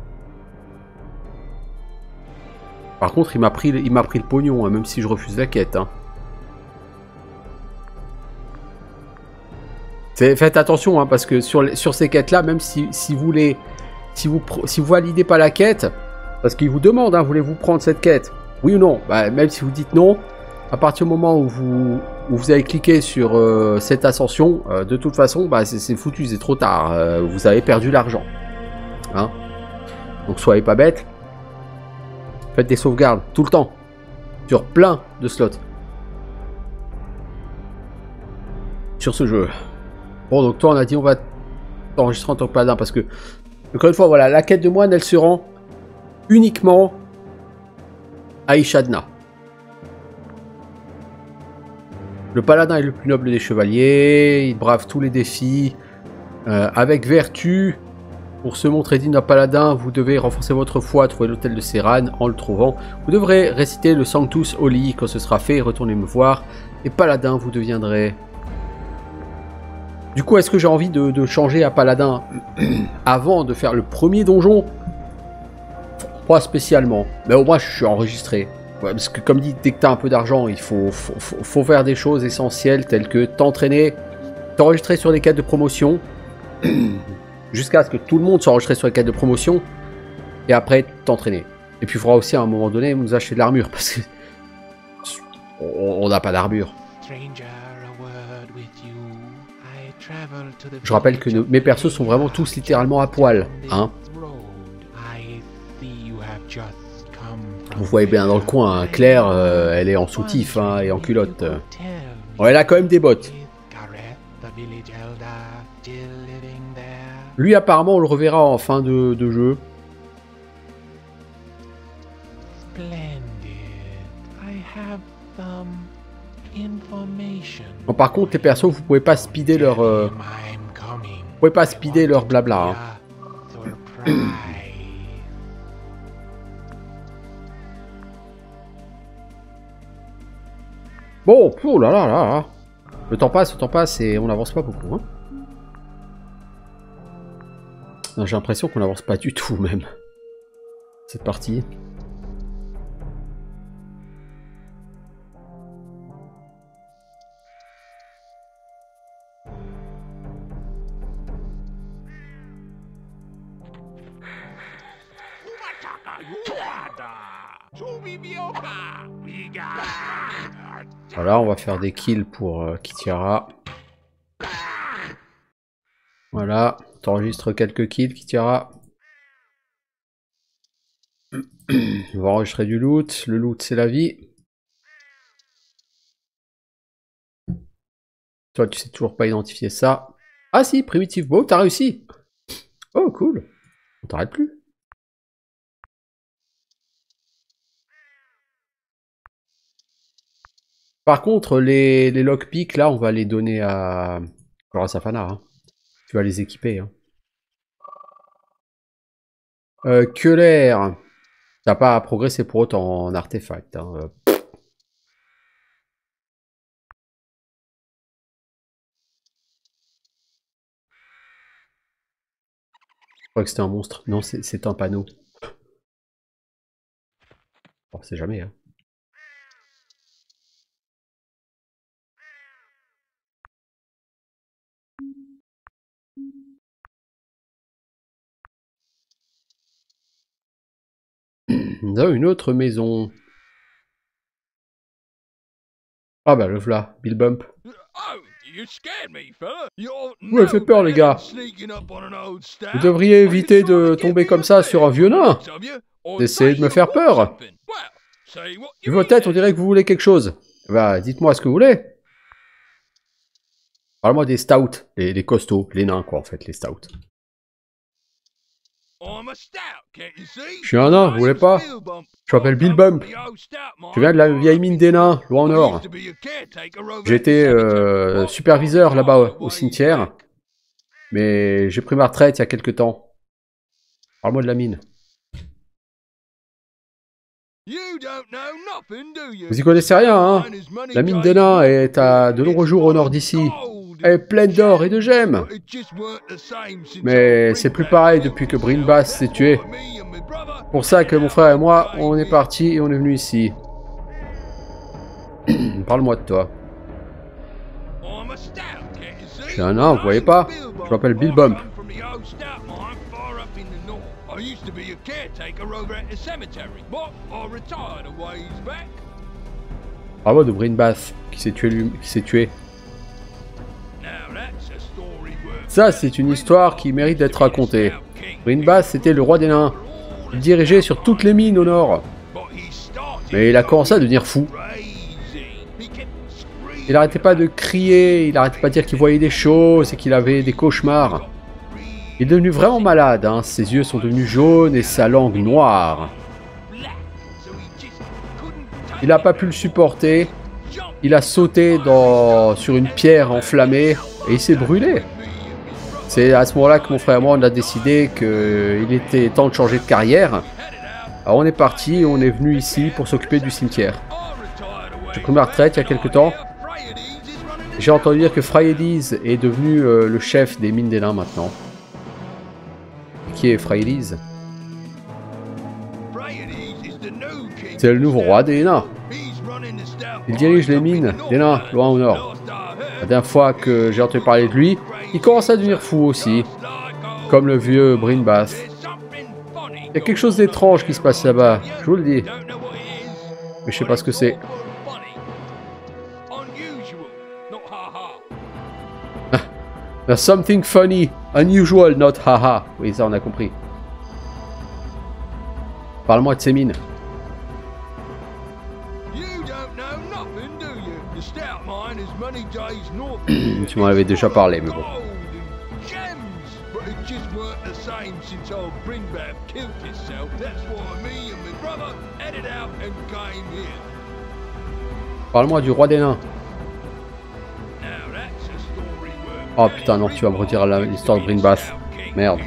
Par contre, il m'a pris le pognon, hein, même si je refuse la quête. Hein. Faites attention, hein, parce que sur ces quêtes-là, même si vous voulez... Si vous validez pas la quête, parce qu'il vous demande, hein, voulez-vous prendre cette quête? Oui ou non? Bah, même si vous dites non, à partir du moment où vous avez cliqué sur cette ascension, de toute façon, bah, c'est foutu, c'est trop tard. Vous avez perdu l'argent. Hein, donc soyez pas bêtes. Faites des sauvegardes tout le temps. Sur plein de slots. Sur ce jeu. Bon, donc toi, on a dit on va t'enregistrer en tant que paladin, parce que encore une fois, voilà, la quête de moine, elle se rend uniquement à Ishadna. Le paladin est le plus noble des chevaliers, il brave tous les défis, avec vertu. Pour se montrer digne d'un paladin, vous devez renforcer votre foi, trouver l'hôtel de Serran en le trouvant. Vous devrez réciter le Sanctus Oli, quand ce sera fait, retournez me voir. Et paladin, vous deviendrez... Du coup, est-ce que j'ai envie de changer à paladin avant de faire le premier donjon? Pas spécialement. Mais au moins, je suis enregistré. Ouais, parce que comme dit, dès que tu as un peu d'argent, il faut faire des choses essentielles telles que t'entraîner, t'enregistrer sur les quêtes de promotion, jusqu'à ce que tout le monde soit enregistré sur les quêtes de promotion, et après t'entraîner. Et puis il faudra aussi à un moment donné nous acheter de l'armure, parce que on n'a pas d'armure. Je rappelle que mes persos sont vraiment tous littéralement à poil, hein. Vous voyez bien dans le coin, hein, Claire, elle est en soutif hein, et en culotte. Bon, elle a quand même des bottes. Lui, apparemment, on le reverra en fin de jeu. Bon, par contre, les persos, vous pouvez pas speeder leur... vous pouvez pas speeder leur blabla. Hein. Bon, oh là là là là. Le temps passe et on n'avance pas beaucoup. Hein. J'ai l'impression qu'on n'avance pas du tout même. Cette partie. Voilà, on va faire des kills pour Kitiara. Voilà, t'enregistres quelques kills, Kitiara. On va enregistrer du loot. Le loot, c'est la vie. Toi, tu sais toujours pas identifier ça. Ah si, primitive bow, t'as réussi. Oh, cool. On t'arrête plus. Par contre, les lockpicks, là, on va les donner à Safana. Hein. Tu vas les équiper. Hein. Keller. T'as pas progressé pour autant en artefact. Hein. Je crois que c'était un monstre. Non, c'est un panneau. On sait jamais. Hein. Nous avons une autre maison. Ah bah le voilà, Bill Bump. Vous m'avez fait peur les gars. Vous devriez éviter de tomber comme ça sur un vieux nain. Essayez de me faire peur. Vu votre tête, on dirait que vous voulez quelque chose. Bah dites-moi ce que vous voulez. Parle-moi des stouts, les costauds, les nains quoi en fait, les stouts. Je suis un nain, vous voulez pas? Je m'appelle Bill Bump. Je viens de la vieille mine des nains, loin au nord. J'étais superviseur là-bas au cimetière. Mais j'ai pris ma retraite il y a quelques temps. Parle-moi de la mine. Vous y connaissez rien, hein? La mine des nains est à de nombreux jours au nord d'ici. Elle est pleine d'or et de gemmes. Mais c'est plus pareil depuis que Brinbass s'est tué. Pour ça que mon frère et moi, on est partis et on est venu ici. Parle-moi de toi. Je suis un nain, vous voyez pas? Je m'appelle Bill Bump. Parle-moi de Brinbass qui s'est tué. Ça, c'est une histoire qui mérite d'être racontée. Brinbass était le roi des nains. Il dirigeait sur toutes les mines au nord. Mais il a commencé à devenir fou. Il n'arrêtait pas de crier, il n'arrêtait pas de dire qu'il voyait des choses et qu'il avait des cauchemars. Il est devenu vraiment malade, hein. Ses yeux sont devenus jaunes et sa langue noire. Il n'a pas pu le supporter. Il a sauté sur une pierre enflammée et il s'est brûlé. C'est à ce moment-là que mon frère et moi on a décidé qu'il était temps de changer de carrière. Alors on est parti et on est venu ici pour s'occuper du cimetière. J'ai pris ma retraite il y a quelques temps. J'ai entendu dire que Fraides est devenu le chef des mines des nains maintenant. Et qui est Fraides? C'est le nouveau roi des nains. Il dirige les mines des nains loin au nord. La dernière fois que j'ai entendu parler de lui, il commence à devenir fou aussi. Comme le vieux Brinbass. Il y a quelque chose d'étrange qui se passe là-bas, je vous le dis. Mais je sais pas ce que c'est. There's something funny, unusual, not haha. Oui, ça on a compris. Parle-moi de ces mines. Tu m'en avais déjà parlé, mais bon. Parle-moi du roi des nains. Oh putain, non, tu vas me redire l'histoire de Brinbass. Merde.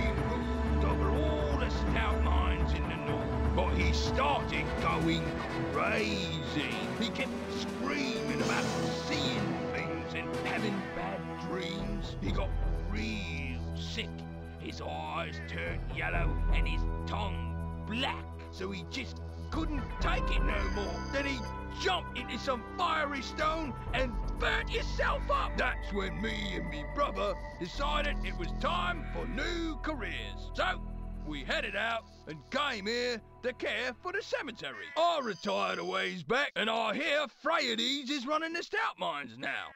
Jumped into some fiery stone and burnt yourself up. That's when me and me brother decided it was time for new careers. So we headed out and came here to care for the cemetery. I retired a ways back and I hear Fraides is running the stout mines now.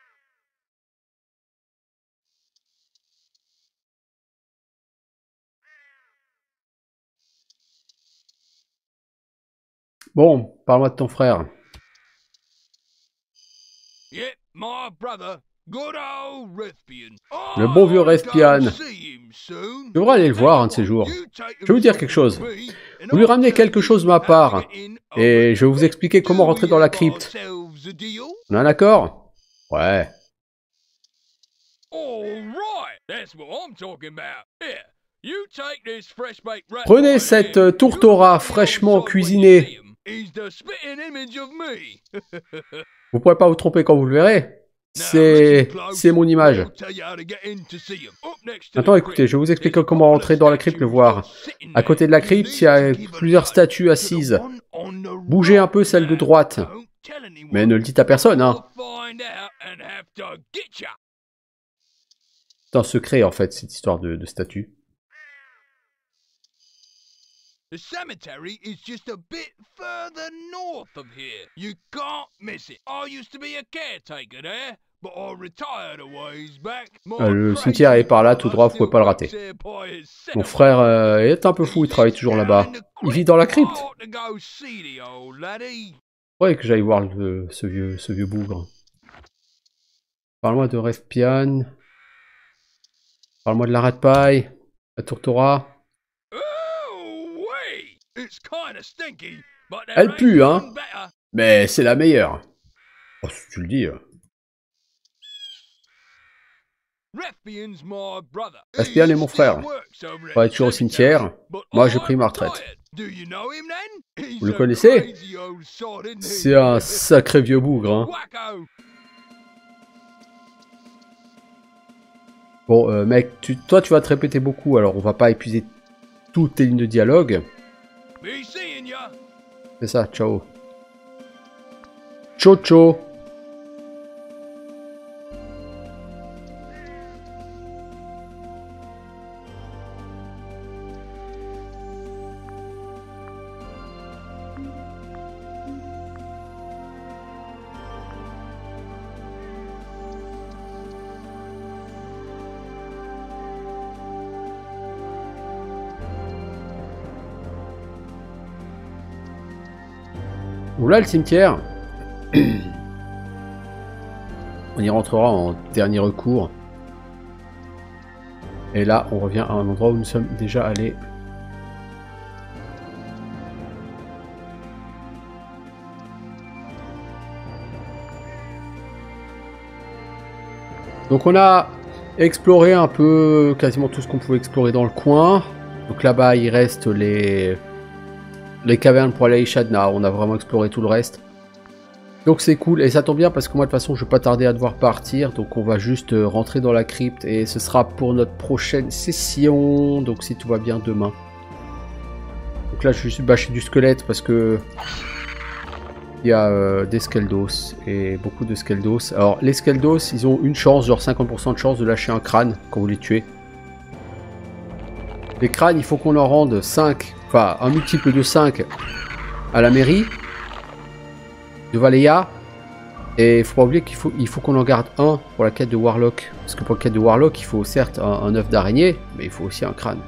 Bon, parle-moi de ton frère. Le bon vieux Respian. Je devrais aller le voir un de ces jours. Je vais vous dire quelque chose. Vous lui ramenez quelque chose de ma part. Et je vais vous expliquer comment rentrer dans la crypte. On a un accord? Ouais. Prenez cette tourtora fraîchement cuisinée. Vous pourrez pas vous tromper quand vous le verrez. C'est mon image. Maintenant, écoutez, je vais vous expliquer comment rentrer dans la crypte le voir. À côté de la crypte, il y a plusieurs statues assises. Bougez un peu celle de droite. Mais ne le dites à personne, hein. C'est un secret, en fait, cette histoire de statue. The cemetery is just a bit further north of here. You can't miss it. I used to be a caretaker there, but I retired a ways back. Le cimetière est par là, tout droit, vous pouvez pas le rater. Mon frère est un peu fou, il travaille toujours là-bas. Il vit dans la crypte. Ouais, que j'aille voir ce vieux bougre. Parle-moi de Refpian. Parle-moi de la rat paille. La tourtora. Elle pue, hein. Mais c'est la meilleure. Oh, si tu le dis. Refpian est mon frère. On va être toujours au cimetière. Moi, j'ai pris ma retraite. Vous le connaissez? C'est un sacré vieux bougre, hein. Bon, mec, toi, tu vas te répéter beaucoup, alors on va pas épuiser toutes tes lignes de dialogue. C'est ça, ciao. Ciao, ciao. Voilà le cimetière. On y rentrera en dernier recours. Et là, on revient à un endroit où nous sommes déjà allés. Donc on a exploré un peu quasiment tout ce qu'on pouvait explorer dans le coin. Donc là-bas, il reste les cavernes pour aller à Ishadna, on a vraiment exploré tout le reste. Donc c'est cool, et ça tombe bien parce que moi de toute façon je vais pas tarder à devoir partir, donc on va juste rentrer dans la crypte et ce sera pour notre prochaine session, donc si tout va bien demain. Donc là je suis bâché du squelette parce que il y a des Skeldos et beaucoup de Skeldos. Alors les Skeldos ils ont une chance, genre 50% de chance de lâcher un crâne quand vous les tuez. Les crânes il faut qu'on en rende 5. Enfin, un multiple de 5 à la mairie de Valéa. Et il faut pas oublier qu'il faut qu'on en garde un pour la quête de Warlock. Parce que pour la quête de Warlock, il faut certes un œuf d'araignée, mais il faut aussi un crâne.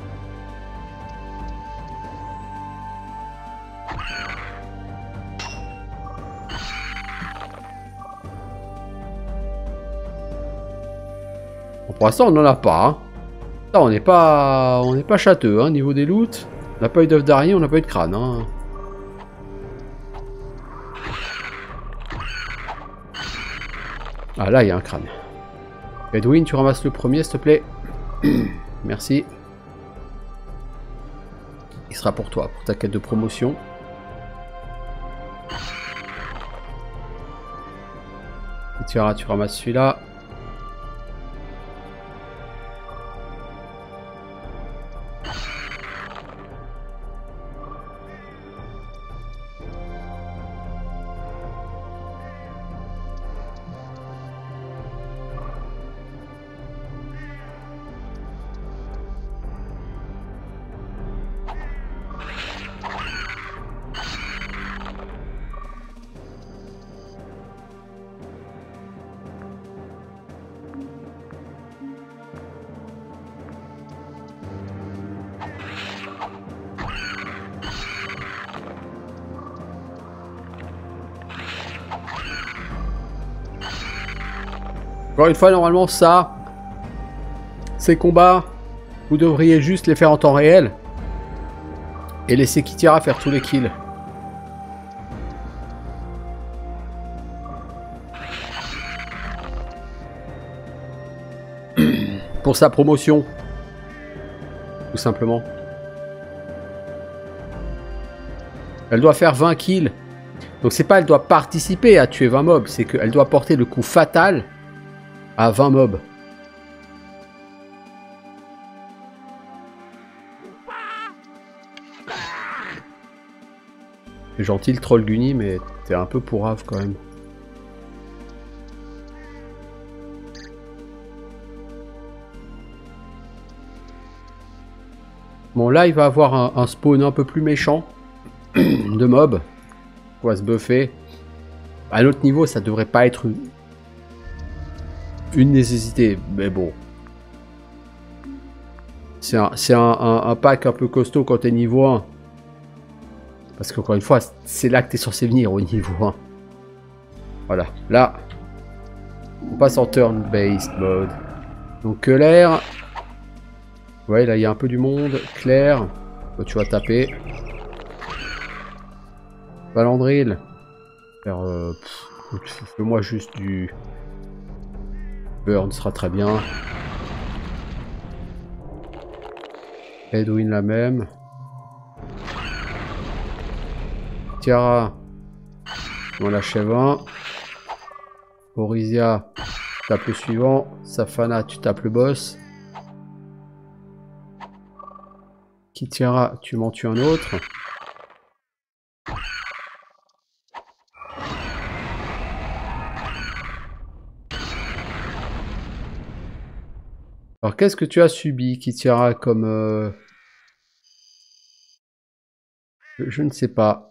Bon, pour l'instant, on n'en a pas. Hein. Ça, on n'est pas châteux, hein, niveau des loots. On n'a pas eu d'œuf d'araignée, on n'a pas eu de crâne. Hein. Ah là, il y a un crâne. Edwin, tu ramasses le premier, s'il te plaît. Merci. Il sera pour toi, pour ta quête de promotion. Et tu ramasses celui-là. Encore une fois, normalement, ça, ces combats, vous devriez juste les faire en temps réel et laisser Kitira faire tous les kills. Pour sa promotion. Tout simplement. Elle doit faire 20 kills. Donc c'est pas elle doit participer à tuer 20 mobs, c'est qu'elle doit porter le coup fatal à 20 mobs. C'est gentil le troll Gunny, mais t'es un peu pourrave quand même. Bon là il va avoir un spawn un peu plus méchant de mobs. On va se buffer. À l'autre niveau ça devrait pas être une nécessité, mais bon. C'est un pack un peu costaud quand t'es niveau 1. Parce qu'encore une fois, c'est là que t'es censé venir au niveau 1. Voilà, là, on passe en turn-based mode. Donc Claire, ouais, là il y a un peu du monde. Claire, toi, tu vas taper. Valandril, fais-moi juste du burn, sera très bien. Edwin la même. Tiara, on l'achève un. Orisia, tu tapes le suivant. Safana, tu tapes le boss. Kitiara, tu m'en tues un autre. Alors qu'est-ce que tu as subi, Kitiara, comme... Je ne sais pas.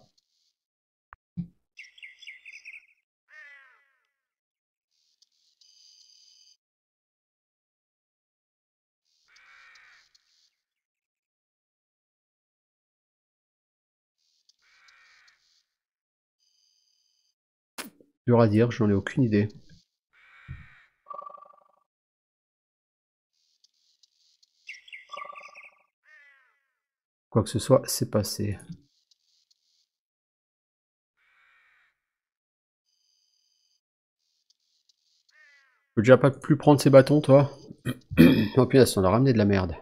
Dur à dire, j'en ai aucune idée. Quoi que ce soit, c'est passé. Tu peux déjà pas plus prendre ces bâtons, toi? Oh putain, ça en a ramené de la merde.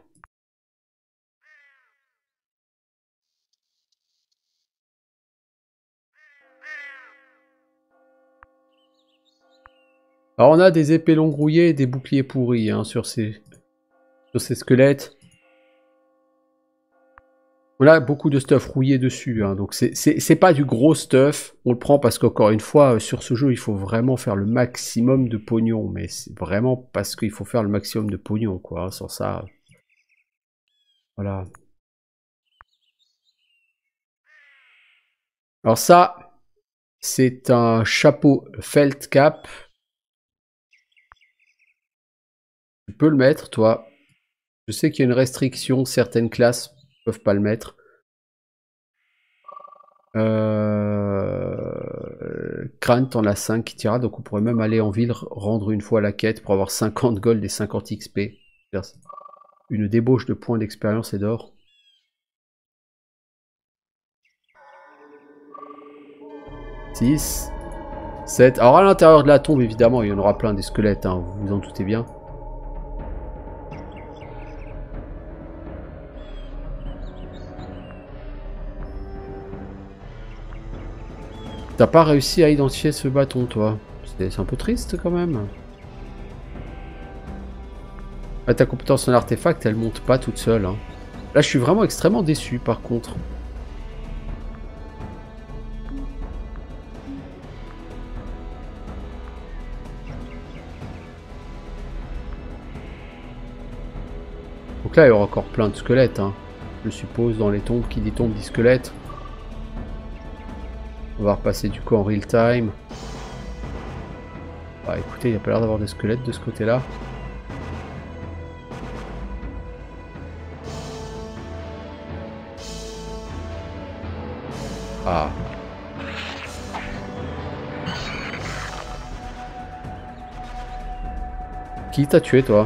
Alors on a des épées longues rouillées et des boucliers pourris hein, sur ces squelettes. On a beaucoup de stuff rouillé dessus, hein, donc c'est pas du gros stuff. On le prend parce qu'encore une fois, sur ce jeu, il faut vraiment faire le maximum de pognon. Mais c'est vraiment parce qu'il faut faire le maximum de pognon, quoi. Sans ça... Voilà. Alors ça, c'est un chapeau felt cap. Tu peux le mettre, toi. Je sais qu'il y a une restriction, certaines classes ne peuvent pas le mettre. Crâne, t'en as 5 qui tirera, donc on pourrait même aller en ville, rendre une fois la quête pour avoir 50 gold et 50 XP. Une débauche de points d'expérience et d'or. « 6, 7... » Alors à l'intérieur de la tombe, évidemment, il y en aura plein des squelettes, hein, vous vous en doutez bien. T'as pas réussi à identifier ce bâton, toi. C'est un peu triste, quand même. Ah, ta compétence en artefact, elle monte pas toute seule. Hein. Là, je suis vraiment extrêmement déçu, par contre. Donc là, il y aura encore plein de squelettes. Hein. Je suppose, dans les tombes, qui dit tombe dit squelette. On va repasser du coup en real time. Bah écoutez, il n'y a pas l'air d'avoir des squelettes de ce côté-là. Ah. Qui t'a tué, toi?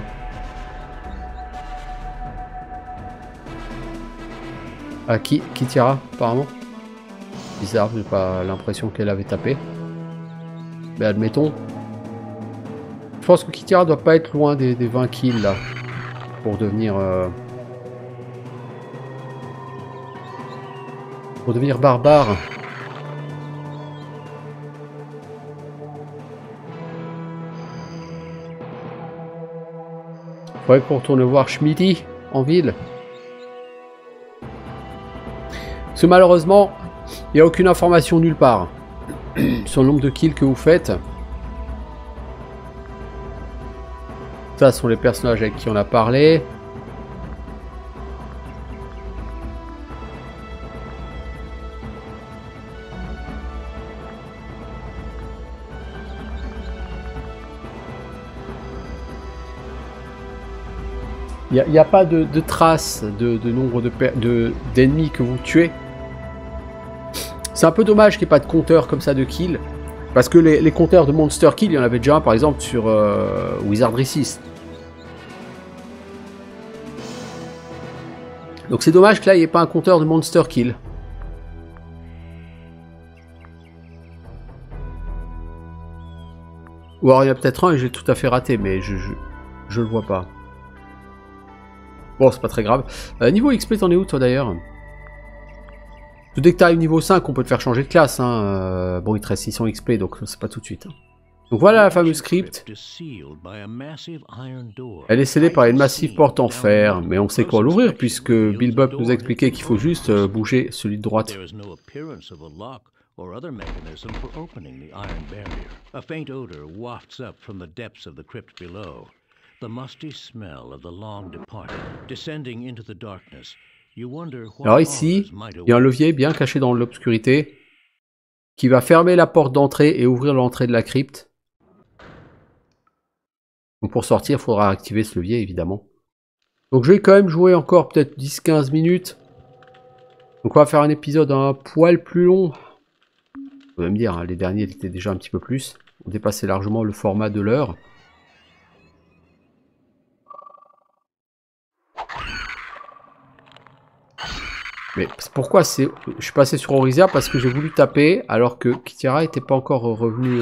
Ah, qui tira, apparemment? Bizarre, j'ai pas l'impression qu'elle avait tapé. Mais admettons. Je pense que Kitira doit pas être loin des 20 kills là. Pour devenir Pour devenir barbare. Faudrait qu'on retourne voir Schmidty en ville. Parce que malheureusement, il n'y a aucune information nulle part sur le nombre de kills que vous faites. Ça sont les personnages avec qui on a parlé. Il n'y a pas de traces de nombre d'ennemis que vous tuez. C'est un peu dommage qu'il n'y ait pas de compteur comme ça de kills. Parce que les compteurs de Monster Kill, il y en avait déjà un par exemple sur Wizardry 6. Donc c'est dommage que là il n'y ait pas un compteur de Monster Kill. Ou alors il y en a peut-être un et j'ai tout à fait raté, mais je le vois pas. Bon, c'est pas très grave. Niveau XP, t'en es où toi d'ailleurs? Dès que t'arrives niveau 5, on peut te faire changer de classe. Hein. Bon, il te reste 600 XP, donc c'est pas tout de suite. Hein. Donc voilà la fameuse crypte. Elle est scellée par une massive porte en fer, mais on sait quoi l'ouvrir puisque Bill Bob nous a expliqué qu'il faut juste bouger celui de droite. Or other mechanism for opening the iron barrier. A faint odor wafts up from the depths of the crypt below. The musty smell of the long departed, descending into the darkness. You wonder what. Alors ici, il y a un levier bien caché dans l'obscurité qui va fermer la porte d'entrée et ouvrir l'entrée de la crypte. Donc pour sortir, il faudra activer ce levier évidemment. Donc je vais quand même jouer encore peut-être 10-15 minutes. Donc on va faire un épisode un poil plus long. Vous allez me dire, hein, les derniers étaient déjà un petit peu plus. On dépassait largement le format de l'heure. Mais pourquoi je suis passé sur Orisia parce que j'ai voulu taper alors que Kitiara n'était pas encore revenu.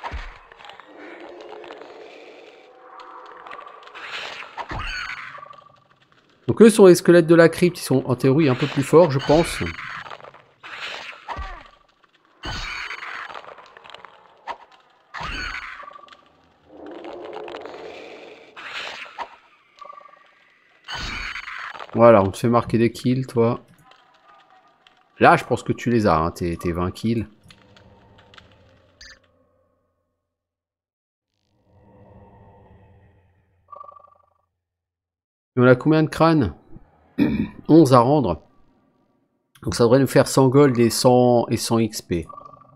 Donc eux sont les squelettes de la crypte, ils sont en théorie un peu plus forts je pense. Voilà, on te fait marquer des kills, toi. Là, je pense que tu les as, hein, tes 20 kills. Et on a combien de crânes? 11 à rendre. Donc ça devrait nous faire 100 gold et 100 XP.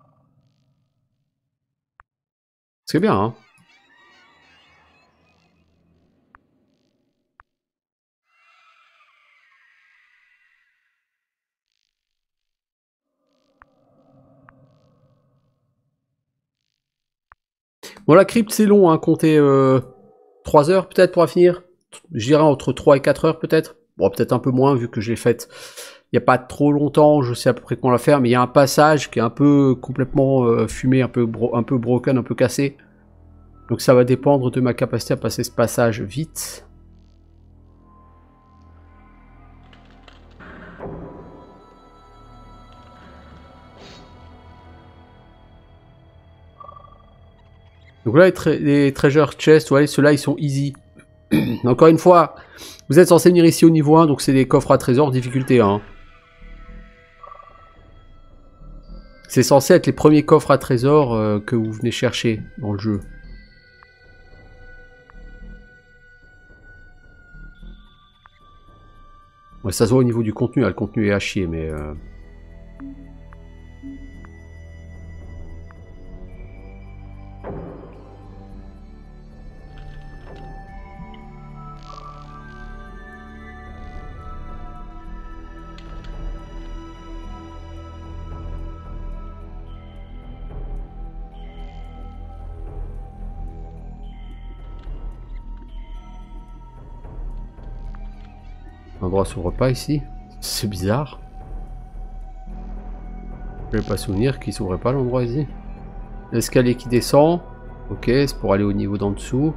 C'est bien, hein. Bon, la crypte c'est long, hein, compter 3 heures peut-être pour la finir. Je dirais entre 3 et 4 heures peut-être. Bon, peut-être un peu moins vu que je l'ai faite il n'y a pas trop longtemps, je sais à peu près comment la faire, mais il y a un passage qui est un peu complètement fumé, un peu broken, un peu cassé. Donc ça va dépendre de ma capacité à passer ce passage vite. Donc là, les treasure chests, ouais, ceux-là, ils sont easy. Encore une fois, vous êtes censé venir ici au niveau 1, donc c'est des coffres à trésors, difficulté 1. C'est censé être les premiers coffres à trésors que vous venez chercher dans le jeu. Ouais, ça se voit au niveau du contenu, hein, le contenu est à chier, mais... L'endroit s'ouvre pas ici. C'est bizarre. Je vais pas souvenir qu'il s'ouvrait pas l'endroit ici. L'escalier qui descend. Ok, c'est pour aller au niveau d'en dessous.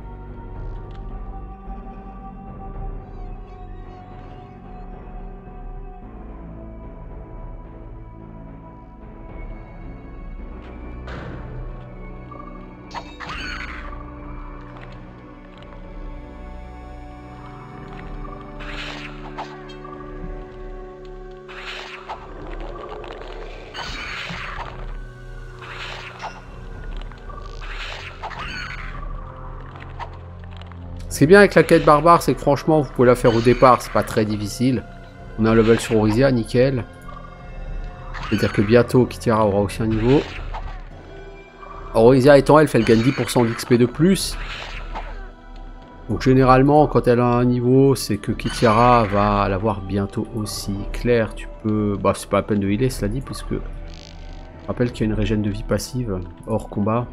Ce qui est bien avec la quête barbare, c'est que franchement, vous pouvez la faire au départ, c'est pas très difficile. On a un level sur Orisia, nickel. C'est-à-dire que bientôt, Kitiara aura aussi un niveau. Orisia étant elfe, elle gagne 10% d'XP de plus. Donc généralement, quand elle a un niveau, c'est que Kitiara va l'avoir bientôt aussi. Claire, tu peux... Bah, c'est pas la peine de healer, cela dit, puisque... Je rappelle qu'il y a une régène de vie passive, hors combat.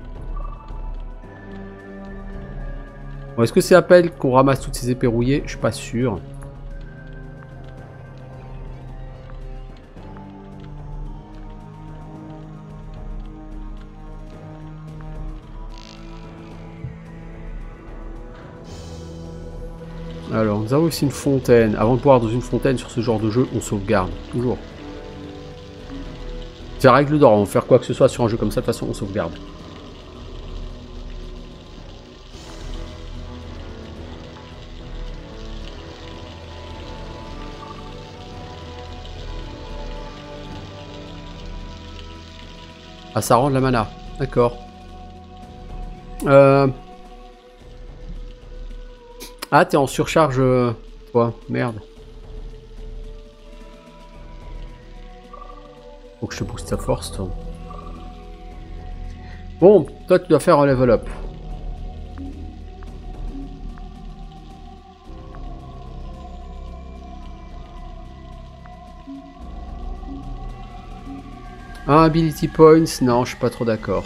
Bon, est-ce que c'est à peine qu'on ramasse toutes ces épées rouillées? Je suis pas sûr. Alors, nous avons aussi une fontaine. Avant de pouvoir dans une fontaine sur ce genre de jeu, on sauvegarde. Toujours. C'est la règle d'or. On va faire quoi que ce soit sur un jeu comme ça, de toute façon, on sauvegarde. Ah, ça rend de la mana. D'accord. Ah, t'es en surcharge, toi. Merde. Faut que je te booste ta force, toi. Bon, toi, tu dois faire un level up. Un ability points, non, je suis pas trop d'accord.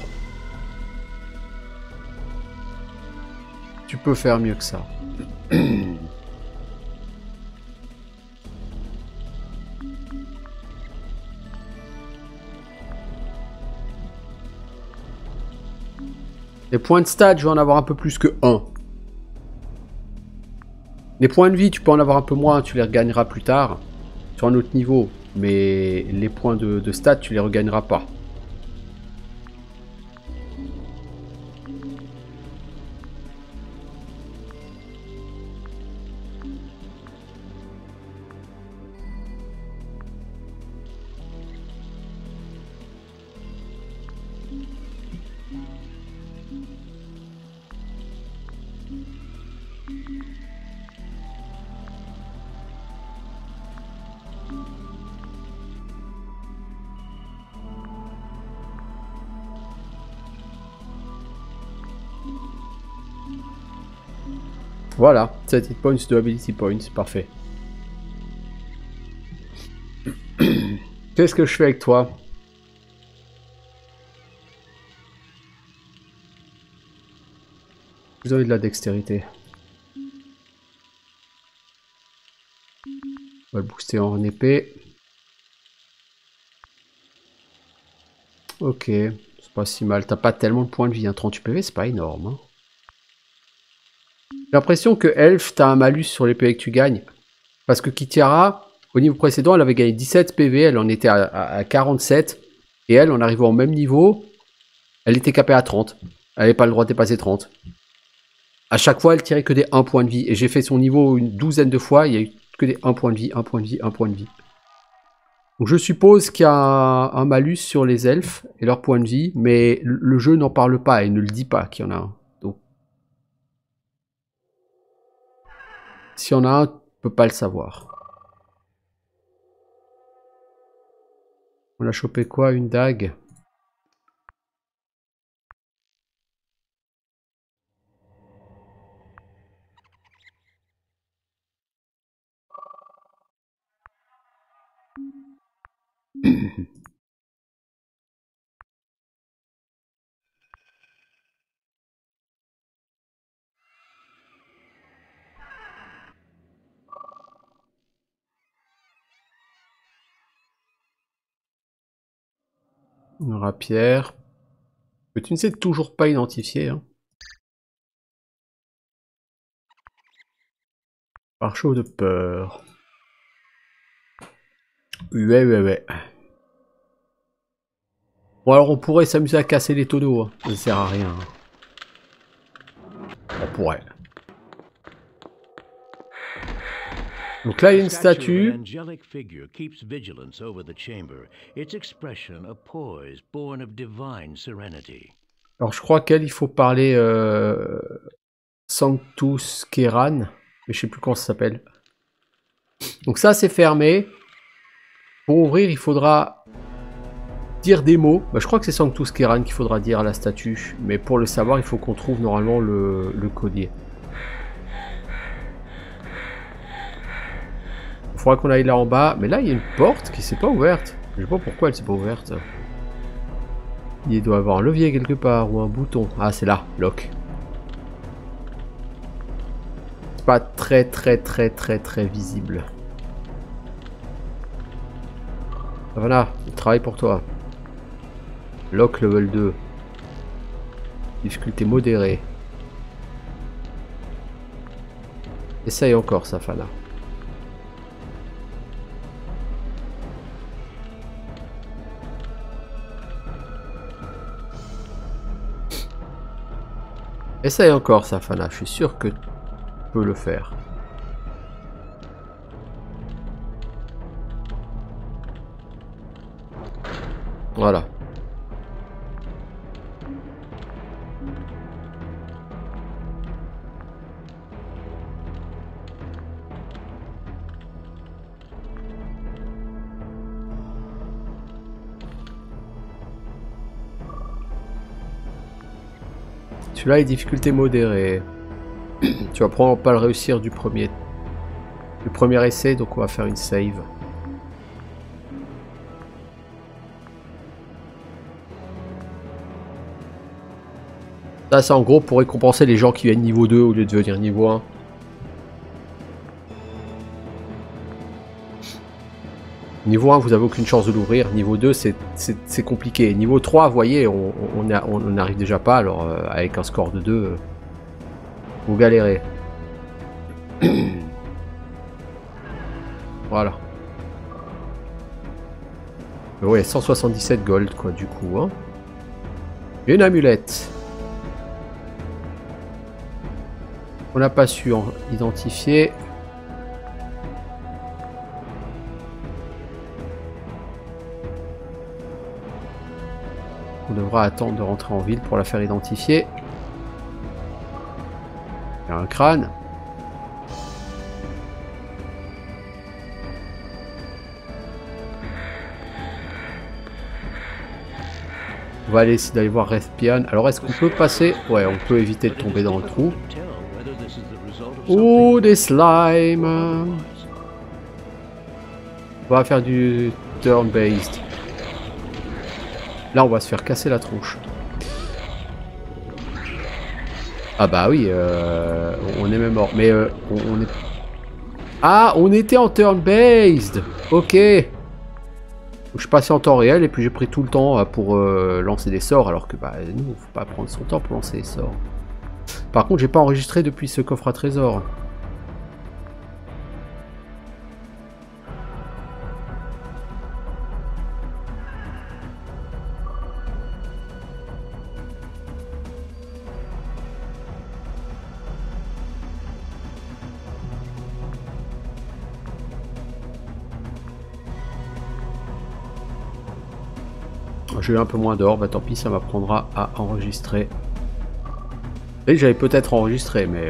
Tu peux faire mieux que ça. Les points de stats, je vais en avoir un peu plus que 1. Les points de vie, tu peux en avoir un peu moins, tu les regagneras plus tard, sur un autre niveau. Mais les points de stats, tu les regagneras pas. Voilà, 7 hit points de ability points, parfait. Qu'est-ce que je fais avec toi? Vous avez de la dextérité. On va le booster en épée. Ok, c'est pas si mal. T'as pas tellement de points de vie, hein. 38 PV, c'est pas énorme. Hein. J'ai l'impression que Elf, t'as un malus sur les PV que tu gagnes. Parce que Kitiara, au niveau précédent, elle avait gagné 17 PV, elle en était à 47. Et elle, en arrivant au même niveau, elle était capée à 30. Elle n'avait pas le droit de dépasser 30. À chaque fois, elle tirait que des 1 point de vie. Et j'ai fait son niveau une douzaine de fois, il y a eu que des 1 point de vie, 1 point de vie, 1 point de vie. Donc je suppose qu'il y a un malus sur les elfes et leur point de vie, mais le jeu n'en parle pas et ne le dit pas qu'il y en a un. Donc, s'il y en a un, on ne peut pas le savoir. On a chopé quoi? Une dague? Une rapière. Que tu ne sais toujours pas identifier. Hein. Par chaud de peur. Ouais. Bon alors on pourrait s'amuser à casser les tonneaux. Hein. Ça ne sert à rien. On pourrait. Donc là il y a une statue. Alors je crois qu'elle, il faut parler Sanctus Keran, mais je sais plus comment ça s'appelle. Donc ça c'est fermé. Pour ouvrir il faudra dire des mots. Bah, je crois que c'est Sanctus Keran qu'il faudra dire à la statue, mais pour le savoir il faut qu'on trouve normalement le collier. Il faudra qu'on aille là en bas, mais là il y a une porte qui s'est pas ouverte. Je sais pas pourquoi elle s'est pas ouverte. Il doit y avoir un levier quelque part ou un bouton. Ah c'est là, lock. Pas très visible. Voilà, il travaille pour toi. Lock level 2. Difficulté modérée. Essaye encore, Safana. Essaye encore, Safana. Je suis sûr que le faire. Voilà. Celui-là est difficulté modérée. Tu vas probablement pas le réussir du premier essai, donc on va faire une save. Ça c'est en gros pour récompenser les gens qui viennent niveau 2 au lieu de venir niveau 1. Niveau 1 vous avez aucune chance de l'ouvrir, niveau 2 c'est compliqué. Niveau 3 vous voyez on n'arrive déjà pas, alors avec un score de 2 vous galérez. Voilà. Ouais, 177 gold quoi du coup. Hein. Une amulette. On n'a pas su identifier. On devra attendre de rentrer en ville pour la faire identifier. Il y a un crâne. On va aller essayer d'aller voir Respian. Alors est-ce qu'on peut passer? Ouais, on peut éviter de tomber dans le trou. Oh, des slimes. On va faire du turn-based. Là, on va se faire casser la tronche. Ah bah oui, on est même mort. Mais on est... Ah, on était en turn-based. Ok. Je suis passé en temps réel et puis j'ai pris tout le temps pour lancer des sorts. Alors que bah nous, faut pas prendre son temps pour lancer les sorts. Par contre, j'ai pas enregistré depuis ce coffre à trésor. J'ai eu un peu moins d'or, bah tant pis, ça m'apprendra à enregistrer. Et j'avais peut-être enregistré, mais...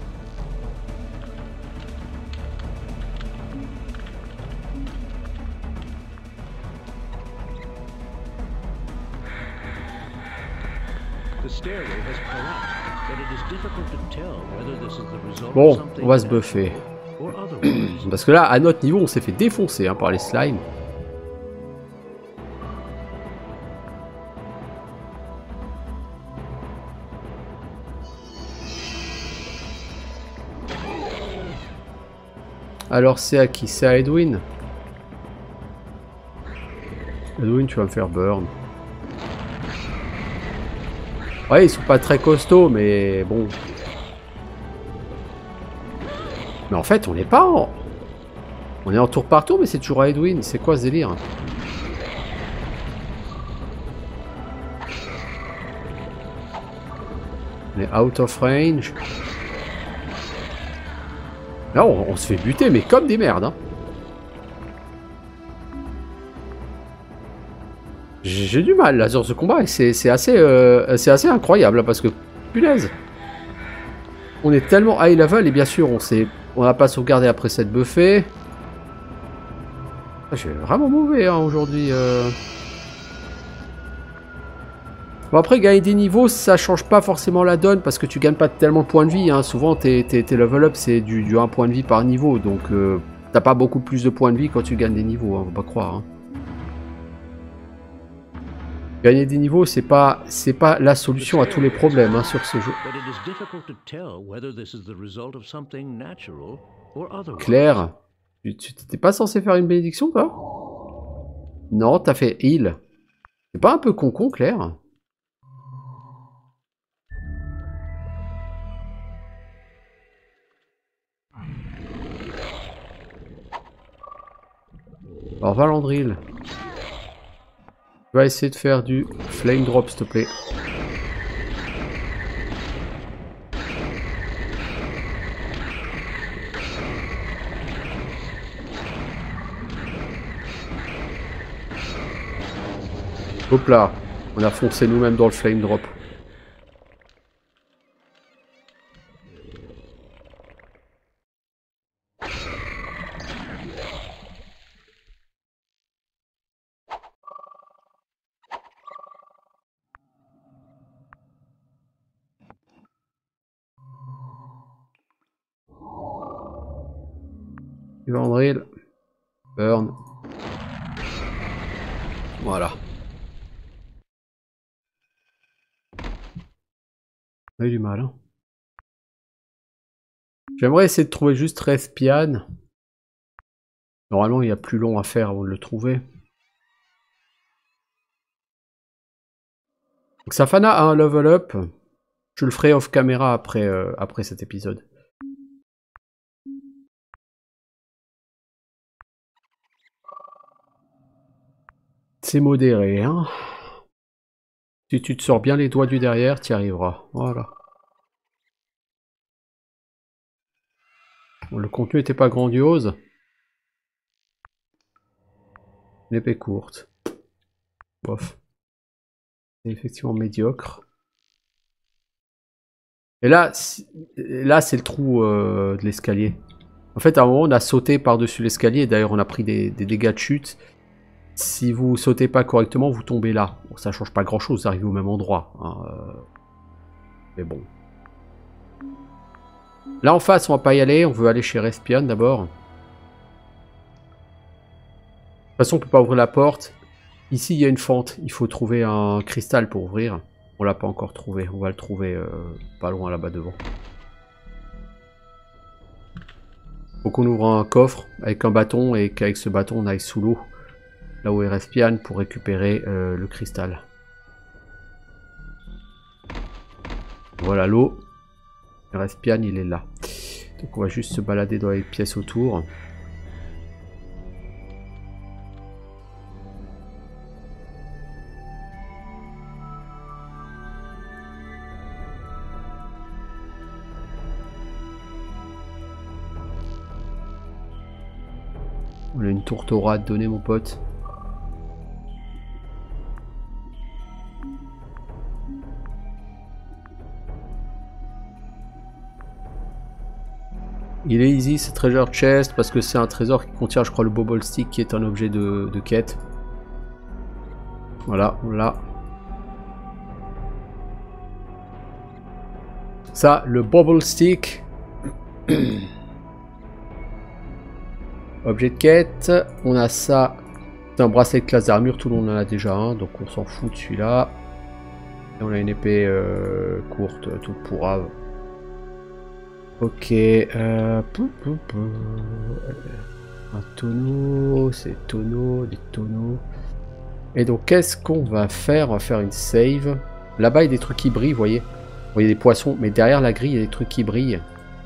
Bon, on va se buffer. Parce que là, à notre niveau, on s'est fait défoncer hein, par les slimes. Alors c'est à qui? C'est à Edwin. Edwin, tu vas me faire burn. Ouais, ils sont pas très costauds, mais bon. Mais en fait, on n'est pas en... On est en tour par tour, mais c'est toujours à Edwin. C'est quoi ce délire? On est out of range. Là, on se fait buter, mais comme des merdes. Hein. J'ai du mal là sur ce combat et c'est assez incroyable parce que punaise. On est tellement high level et bien sûr on n'a pas sauvegardé après cette buffet. Ah, j'ai vraiment mauvais hein, aujourd'hui. Bon après gagner des niveaux ça change pas forcément la donne parce que tu gagnes pas tellement de points de vie. Hein. Souvent tes level up c'est du 1 point de vie par niveau donc t'as pas beaucoup plus de points de vie quand tu gagnes des niveaux, hein, faut pas croire. Hein. Gagner des niveaux c'est pas la solution à tous les problèmes hein, sur ce jeu. Claire, tu t'étais pas censé faire une bénédiction toi? Non, t'as fait heal. C'est pas un peu con Claire? Alors Valandril, tu vas essayer de faire du flame drop s'il te plaît. Hop là, on a foncé nous-mêmes dans le flame drop. Vandril, burn. Voilà. On a eu du mal. Hein. J'aimerais essayer de trouver juste Respian. Normalement, il y a plus long à faire avant de le trouver. Donc, Safana a un level up. Je le ferai off caméra après cet épisode. C'est modéré, hein. Si tu te sors bien les doigts du derrière, tu y arriveras. Voilà. Bon, le contenu n'était pas grandiose. L'épée courte. Bof. C'est effectivement médiocre. Et là c'est le trou de l'escalier. En fait, à un moment, on a sauté par-dessus l'escalier. D'ailleurs, on a pris des dégâts de chute. Si vous sautez pas correctement, vous tombez là. Bon, ça change pas grand-chose, vous arrivez au même endroit. Hein, mais bon. Là, en face, on va pas y aller. On veut aller chez Respian d'abord. De toute façon, on peut pas ouvrir la porte. Ici, il y a une fente. Il faut trouver un cristal pour ouvrir. On l'a pas encore trouvé. On va le trouver pas loin là-bas devant. Faut qu'on ouvre un coffre avec un bâton et qu'avec ce bâton, on aille sous l'eau. Là où est Respian pour récupérer le cristal. Voilà l'eau. Respian, il est là. Donc on va juste se balader dans les pièces autour. On a une tourteau à te donner mon pote. Il est easy ce treasure chest parce que c'est un trésor qui contient je crois le bobble stick qui est un objet de quête. Voilà, on l'a. Ça, le bobble stick. Objet de quête. On a ça. C'est un bracelet de classe d'armure, tout le monde en a déjà un, donc on s'en fout de celui-là. Et on a une épée courte, toute pourrave. Ok, un tonneau, c'est tonneau, des tonneaux. Et donc qu'est-ce qu'on va faire? On va faire une save. Là-bas il y a des trucs qui brillent, vous voyez. Vous voyez des poissons, mais derrière la grille il y a des trucs qui brillent.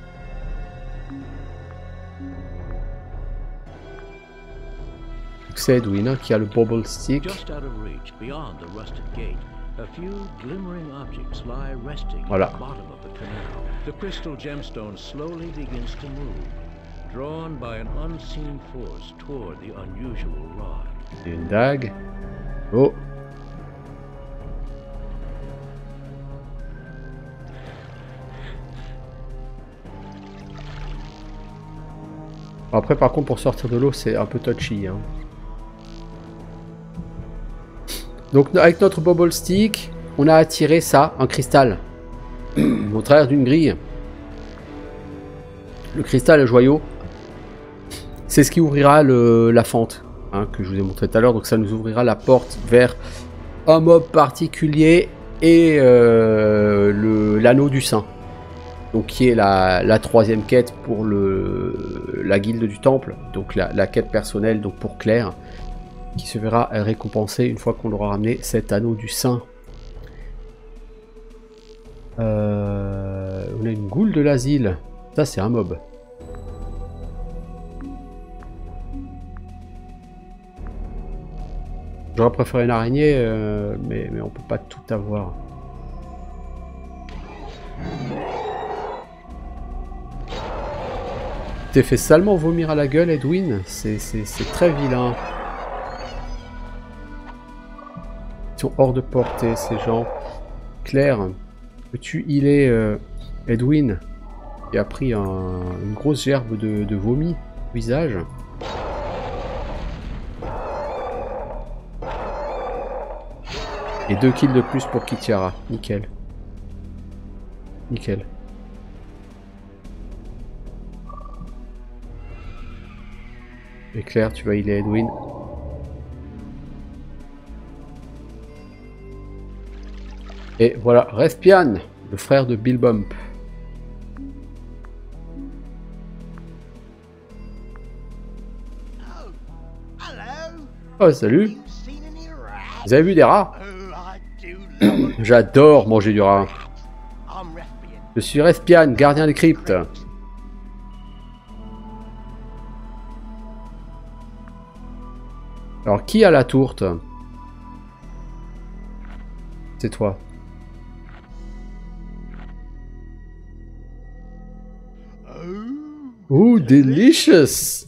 C'est Edwin qui a le bobble stick. Voilà. The crystal gemstone slowly begins to move, drawn by an unseen force toward the unusual rod. Une dague. Oh. Après, par contre, pour sortir de l'eau, c'est un peu touchy. Hein. Donc, avec notre bubble stick, on a attiré ça, un cristal, au travers d'une grille. Le cristal, le joyau, c'est ce qui ouvrira la fente hein, que je vous ai montré tout à l'heure. Donc, ça nous ouvrira la porte vers un mob particulier et l'anneau du saint. Donc qui est la troisième quête pour la guilde du temple, donc la quête personnelle donc pour Claire, qui se verra récompensée une fois qu'on aura ramené cet anneau du saint. On a une goule de l'asile, ça c'est un mob. J'aurais préféré une araignée, mais on peut pas tout avoir. T'es fait salement vomir à la gueule, Edwin. C'est très vilain. Ils sont hors de portée, ces gens. Claire, peux-tu healer Edwin, qui a pris une grosse gerbe de vomi au visage? Et 2 kills de plus pour Kitiara. Nickel. Nickel. Et Claire, tu vas healer Edwin. Et voilà, Respian, le frère de Bill Bump. Oh, salut. Vous avez vu des rats? J'adore manger du rat. Je suis Respian, gardien des cryptes. Alors, qui a la tourte? C'est toi. Ooh, delicious!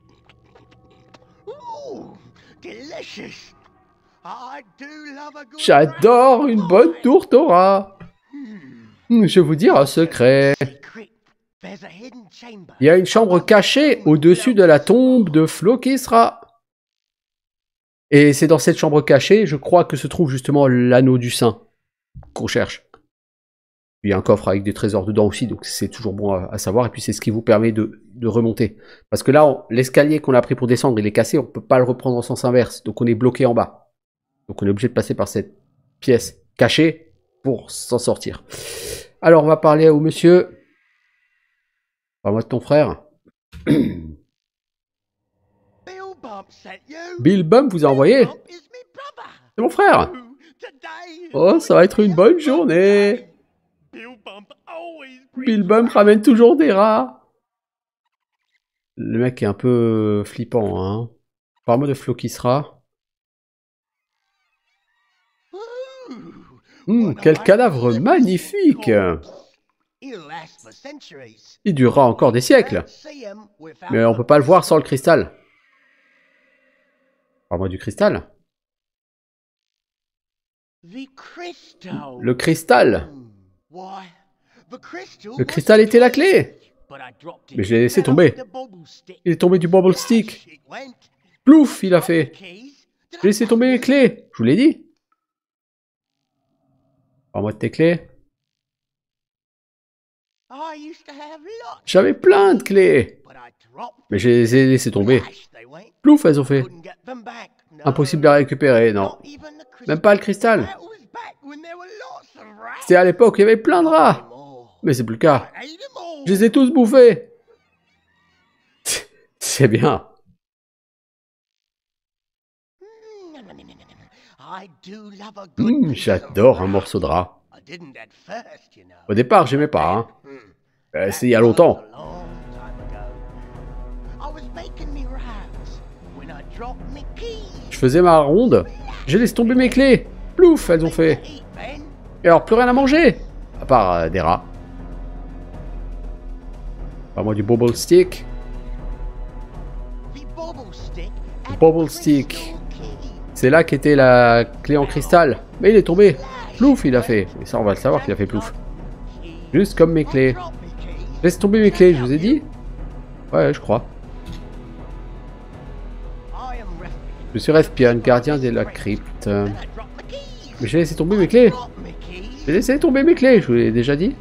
J'adore une bonne tourte au rat. Je vais vous dire un secret. Il y a une chambre cachée au-dessus de la tombe de Flokisra. Et c'est dans cette chambre cachée, je crois, que se trouve justement l'anneau du saint qu'on cherche. Il y a un coffre avec des trésors dedans aussi, donc c'est toujours bon à savoir. Et puis c'est ce qui vous permet de remonter. Parce que là, l'escalier qu'on a pris pour descendre, il est cassé, on ne peut pas le reprendre en sens inverse. Donc on est bloqué en bas. Donc on est obligé de passer par cette pièce cachée pour s'en sortir. Alors on va parler au monsieur. Parle-moi de ton frère. Bill Bump vous a envoyé? C'est mon frère. Oh, ça va être une bonne journée. Bill Bump ramène toujours des rats. Le mec est un peu flippant, hein. Parle-moi de Flokisra. Quel cadavre magnifique. Il durera encore des siècles. Mais on peut pas le voir sans le cristal. Parle-moi du cristal. Le cristal. Le cristal était la clé. Mais je l'ai laissé tomber. Il est tombé du bubble stick. Plouf, il a fait. J'ai laissé tomber mes clés. Je vous l'ai dit. Parle-moi de tes clés. J'avais plein de clés. Mais je les ai laissées tomber. Plouf, elles ont fait. Impossible de la récupérer, non. Même pas le cristal. C'était à l'époque où il y avait plein de rats. Mais c'est plus le cas. Je les ai tous bouffés. C'est bien. J'adore un morceau de rat. Au départ, j'aimais pas. Hein. C'est il y a longtemps. Je faisais ma ronde. J'ai laissé tomber mes clés. Plouf, elles ont fait. Et alors, plus rien à manger. À part des rats. Pas-moi du bubble stick. Bubble stick. C'est là qu'était la clé en cristal. Mais il est tombé. Plouf, il a fait. Et ça, on va le savoir qu'il a fait plouf. Juste comme mes clés. Laisse tomber mes clés, je vous ai dit. Ouais, je crois. Je suis Respion, gardien de la crypte. Mais j'ai laissé tomber mes clés. J'ai laissé tomber mes clés, je vous l'ai déjà dit.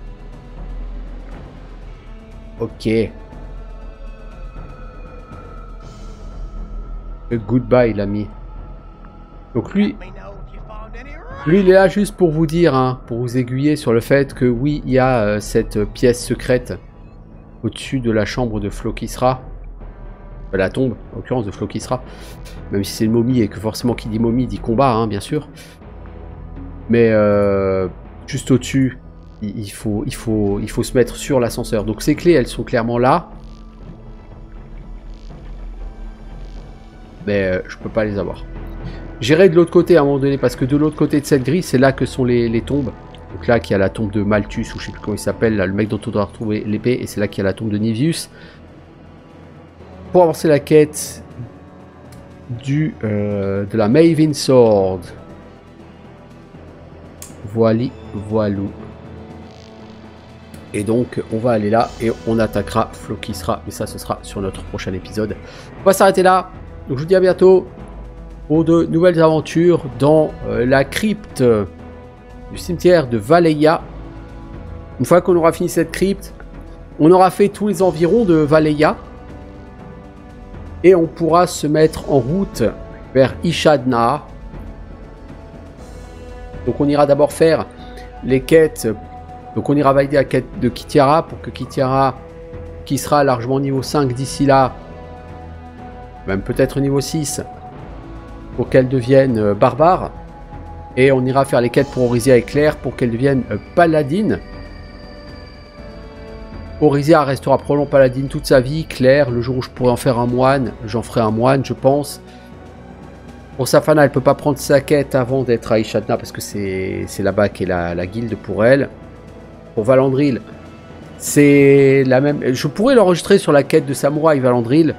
Ok. Goodbye, l'ami. Donc lui, il est là juste pour vous dire, hein, pour vous aiguiller sur le fait que oui, il y a cette pièce secrète au-dessus de la chambre de Flokisra. La tombe, en l'occurrence, de Flokisra. Même si c'est une momie et que forcément qui dit momie dit combat, hein, bien sûr. Mais juste au-dessus, il faut se mettre sur l'ascenseur. Donc ces clés, elles sont clairement là. Mais je peux pas les avoir. J'irai de l'autre côté à un moment donné, parce que de l'autre côté de cette grille, c'est là que sont les tombes. Donc là, qu'il y a la tombe de Malthus, ou je sais plus comment il s'appelle, le mec dont on doit retrouver l'épée, et c'est là qu'il y a la tombe de Nivius. Pour avancer la quête de la Maven Sword. Voilou. Et donc, on va aller là, et on attaquera Flokisra, mais ça, ce sera sur notre prochain épisode. On va s'arrêter là. Donc je vous dis à bientôt pour de nouvelles aventures dans la crypte du cimetière de Valeia. Une fois qu'on aura fini cette crypte, on aura fait tous les environs de Valeia. Et on pourra se mettre en route vers Ishadna. Donc on ira d'abord faire les quêtes. Donc on ira valider la quête de Kitiara pour que Kitiara, qui sera largement niveau 5 d'ici là, même peut-être niveau 6, pour qu'elle devienne barbare. Et on ira faire les quêtes pour Orizia et Claire pour qu'elle devienne paladine. Orizia restera probablement paladine toute sa vie. Claire, le jour où je pourrai en faire un moine, j'en ferai un moine, je pense. Pour Safana, elle peut pas prendre sa quête avant d'être à Ishadna parce que c'est là-bas qu'est la guilde pour elle. Pour Valandril, c'est la même. Je pourrais l'enregistrer sur la quête de samouraï Valandril.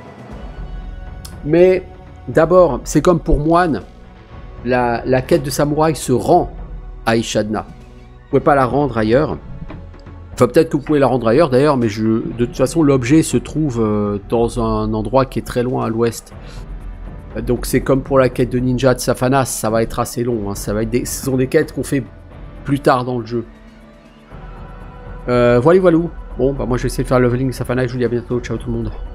Mais d'abord, c'est comme pour moine, la quête de samouraï se rend à Ishadna. Vous pouvez pas la rendre ailleurs. Enfin, peut-être que vous pouvez la rendre ailleurs d'ailleurs, mais de toute façon, l'objet se trouve dans un endroit qui est très loin à l'ouest. Donc c'est comme pour la quête de ninja de Safanas, ça va être assez long. Hein. Ça va être ce sont des quêtes qu'on fait plus tard dans le jeu. Voilà. Bon, bah moi je vais essayer de faire le leveling Safanas. Je vous dis à bientôt. Ciao tout le monde.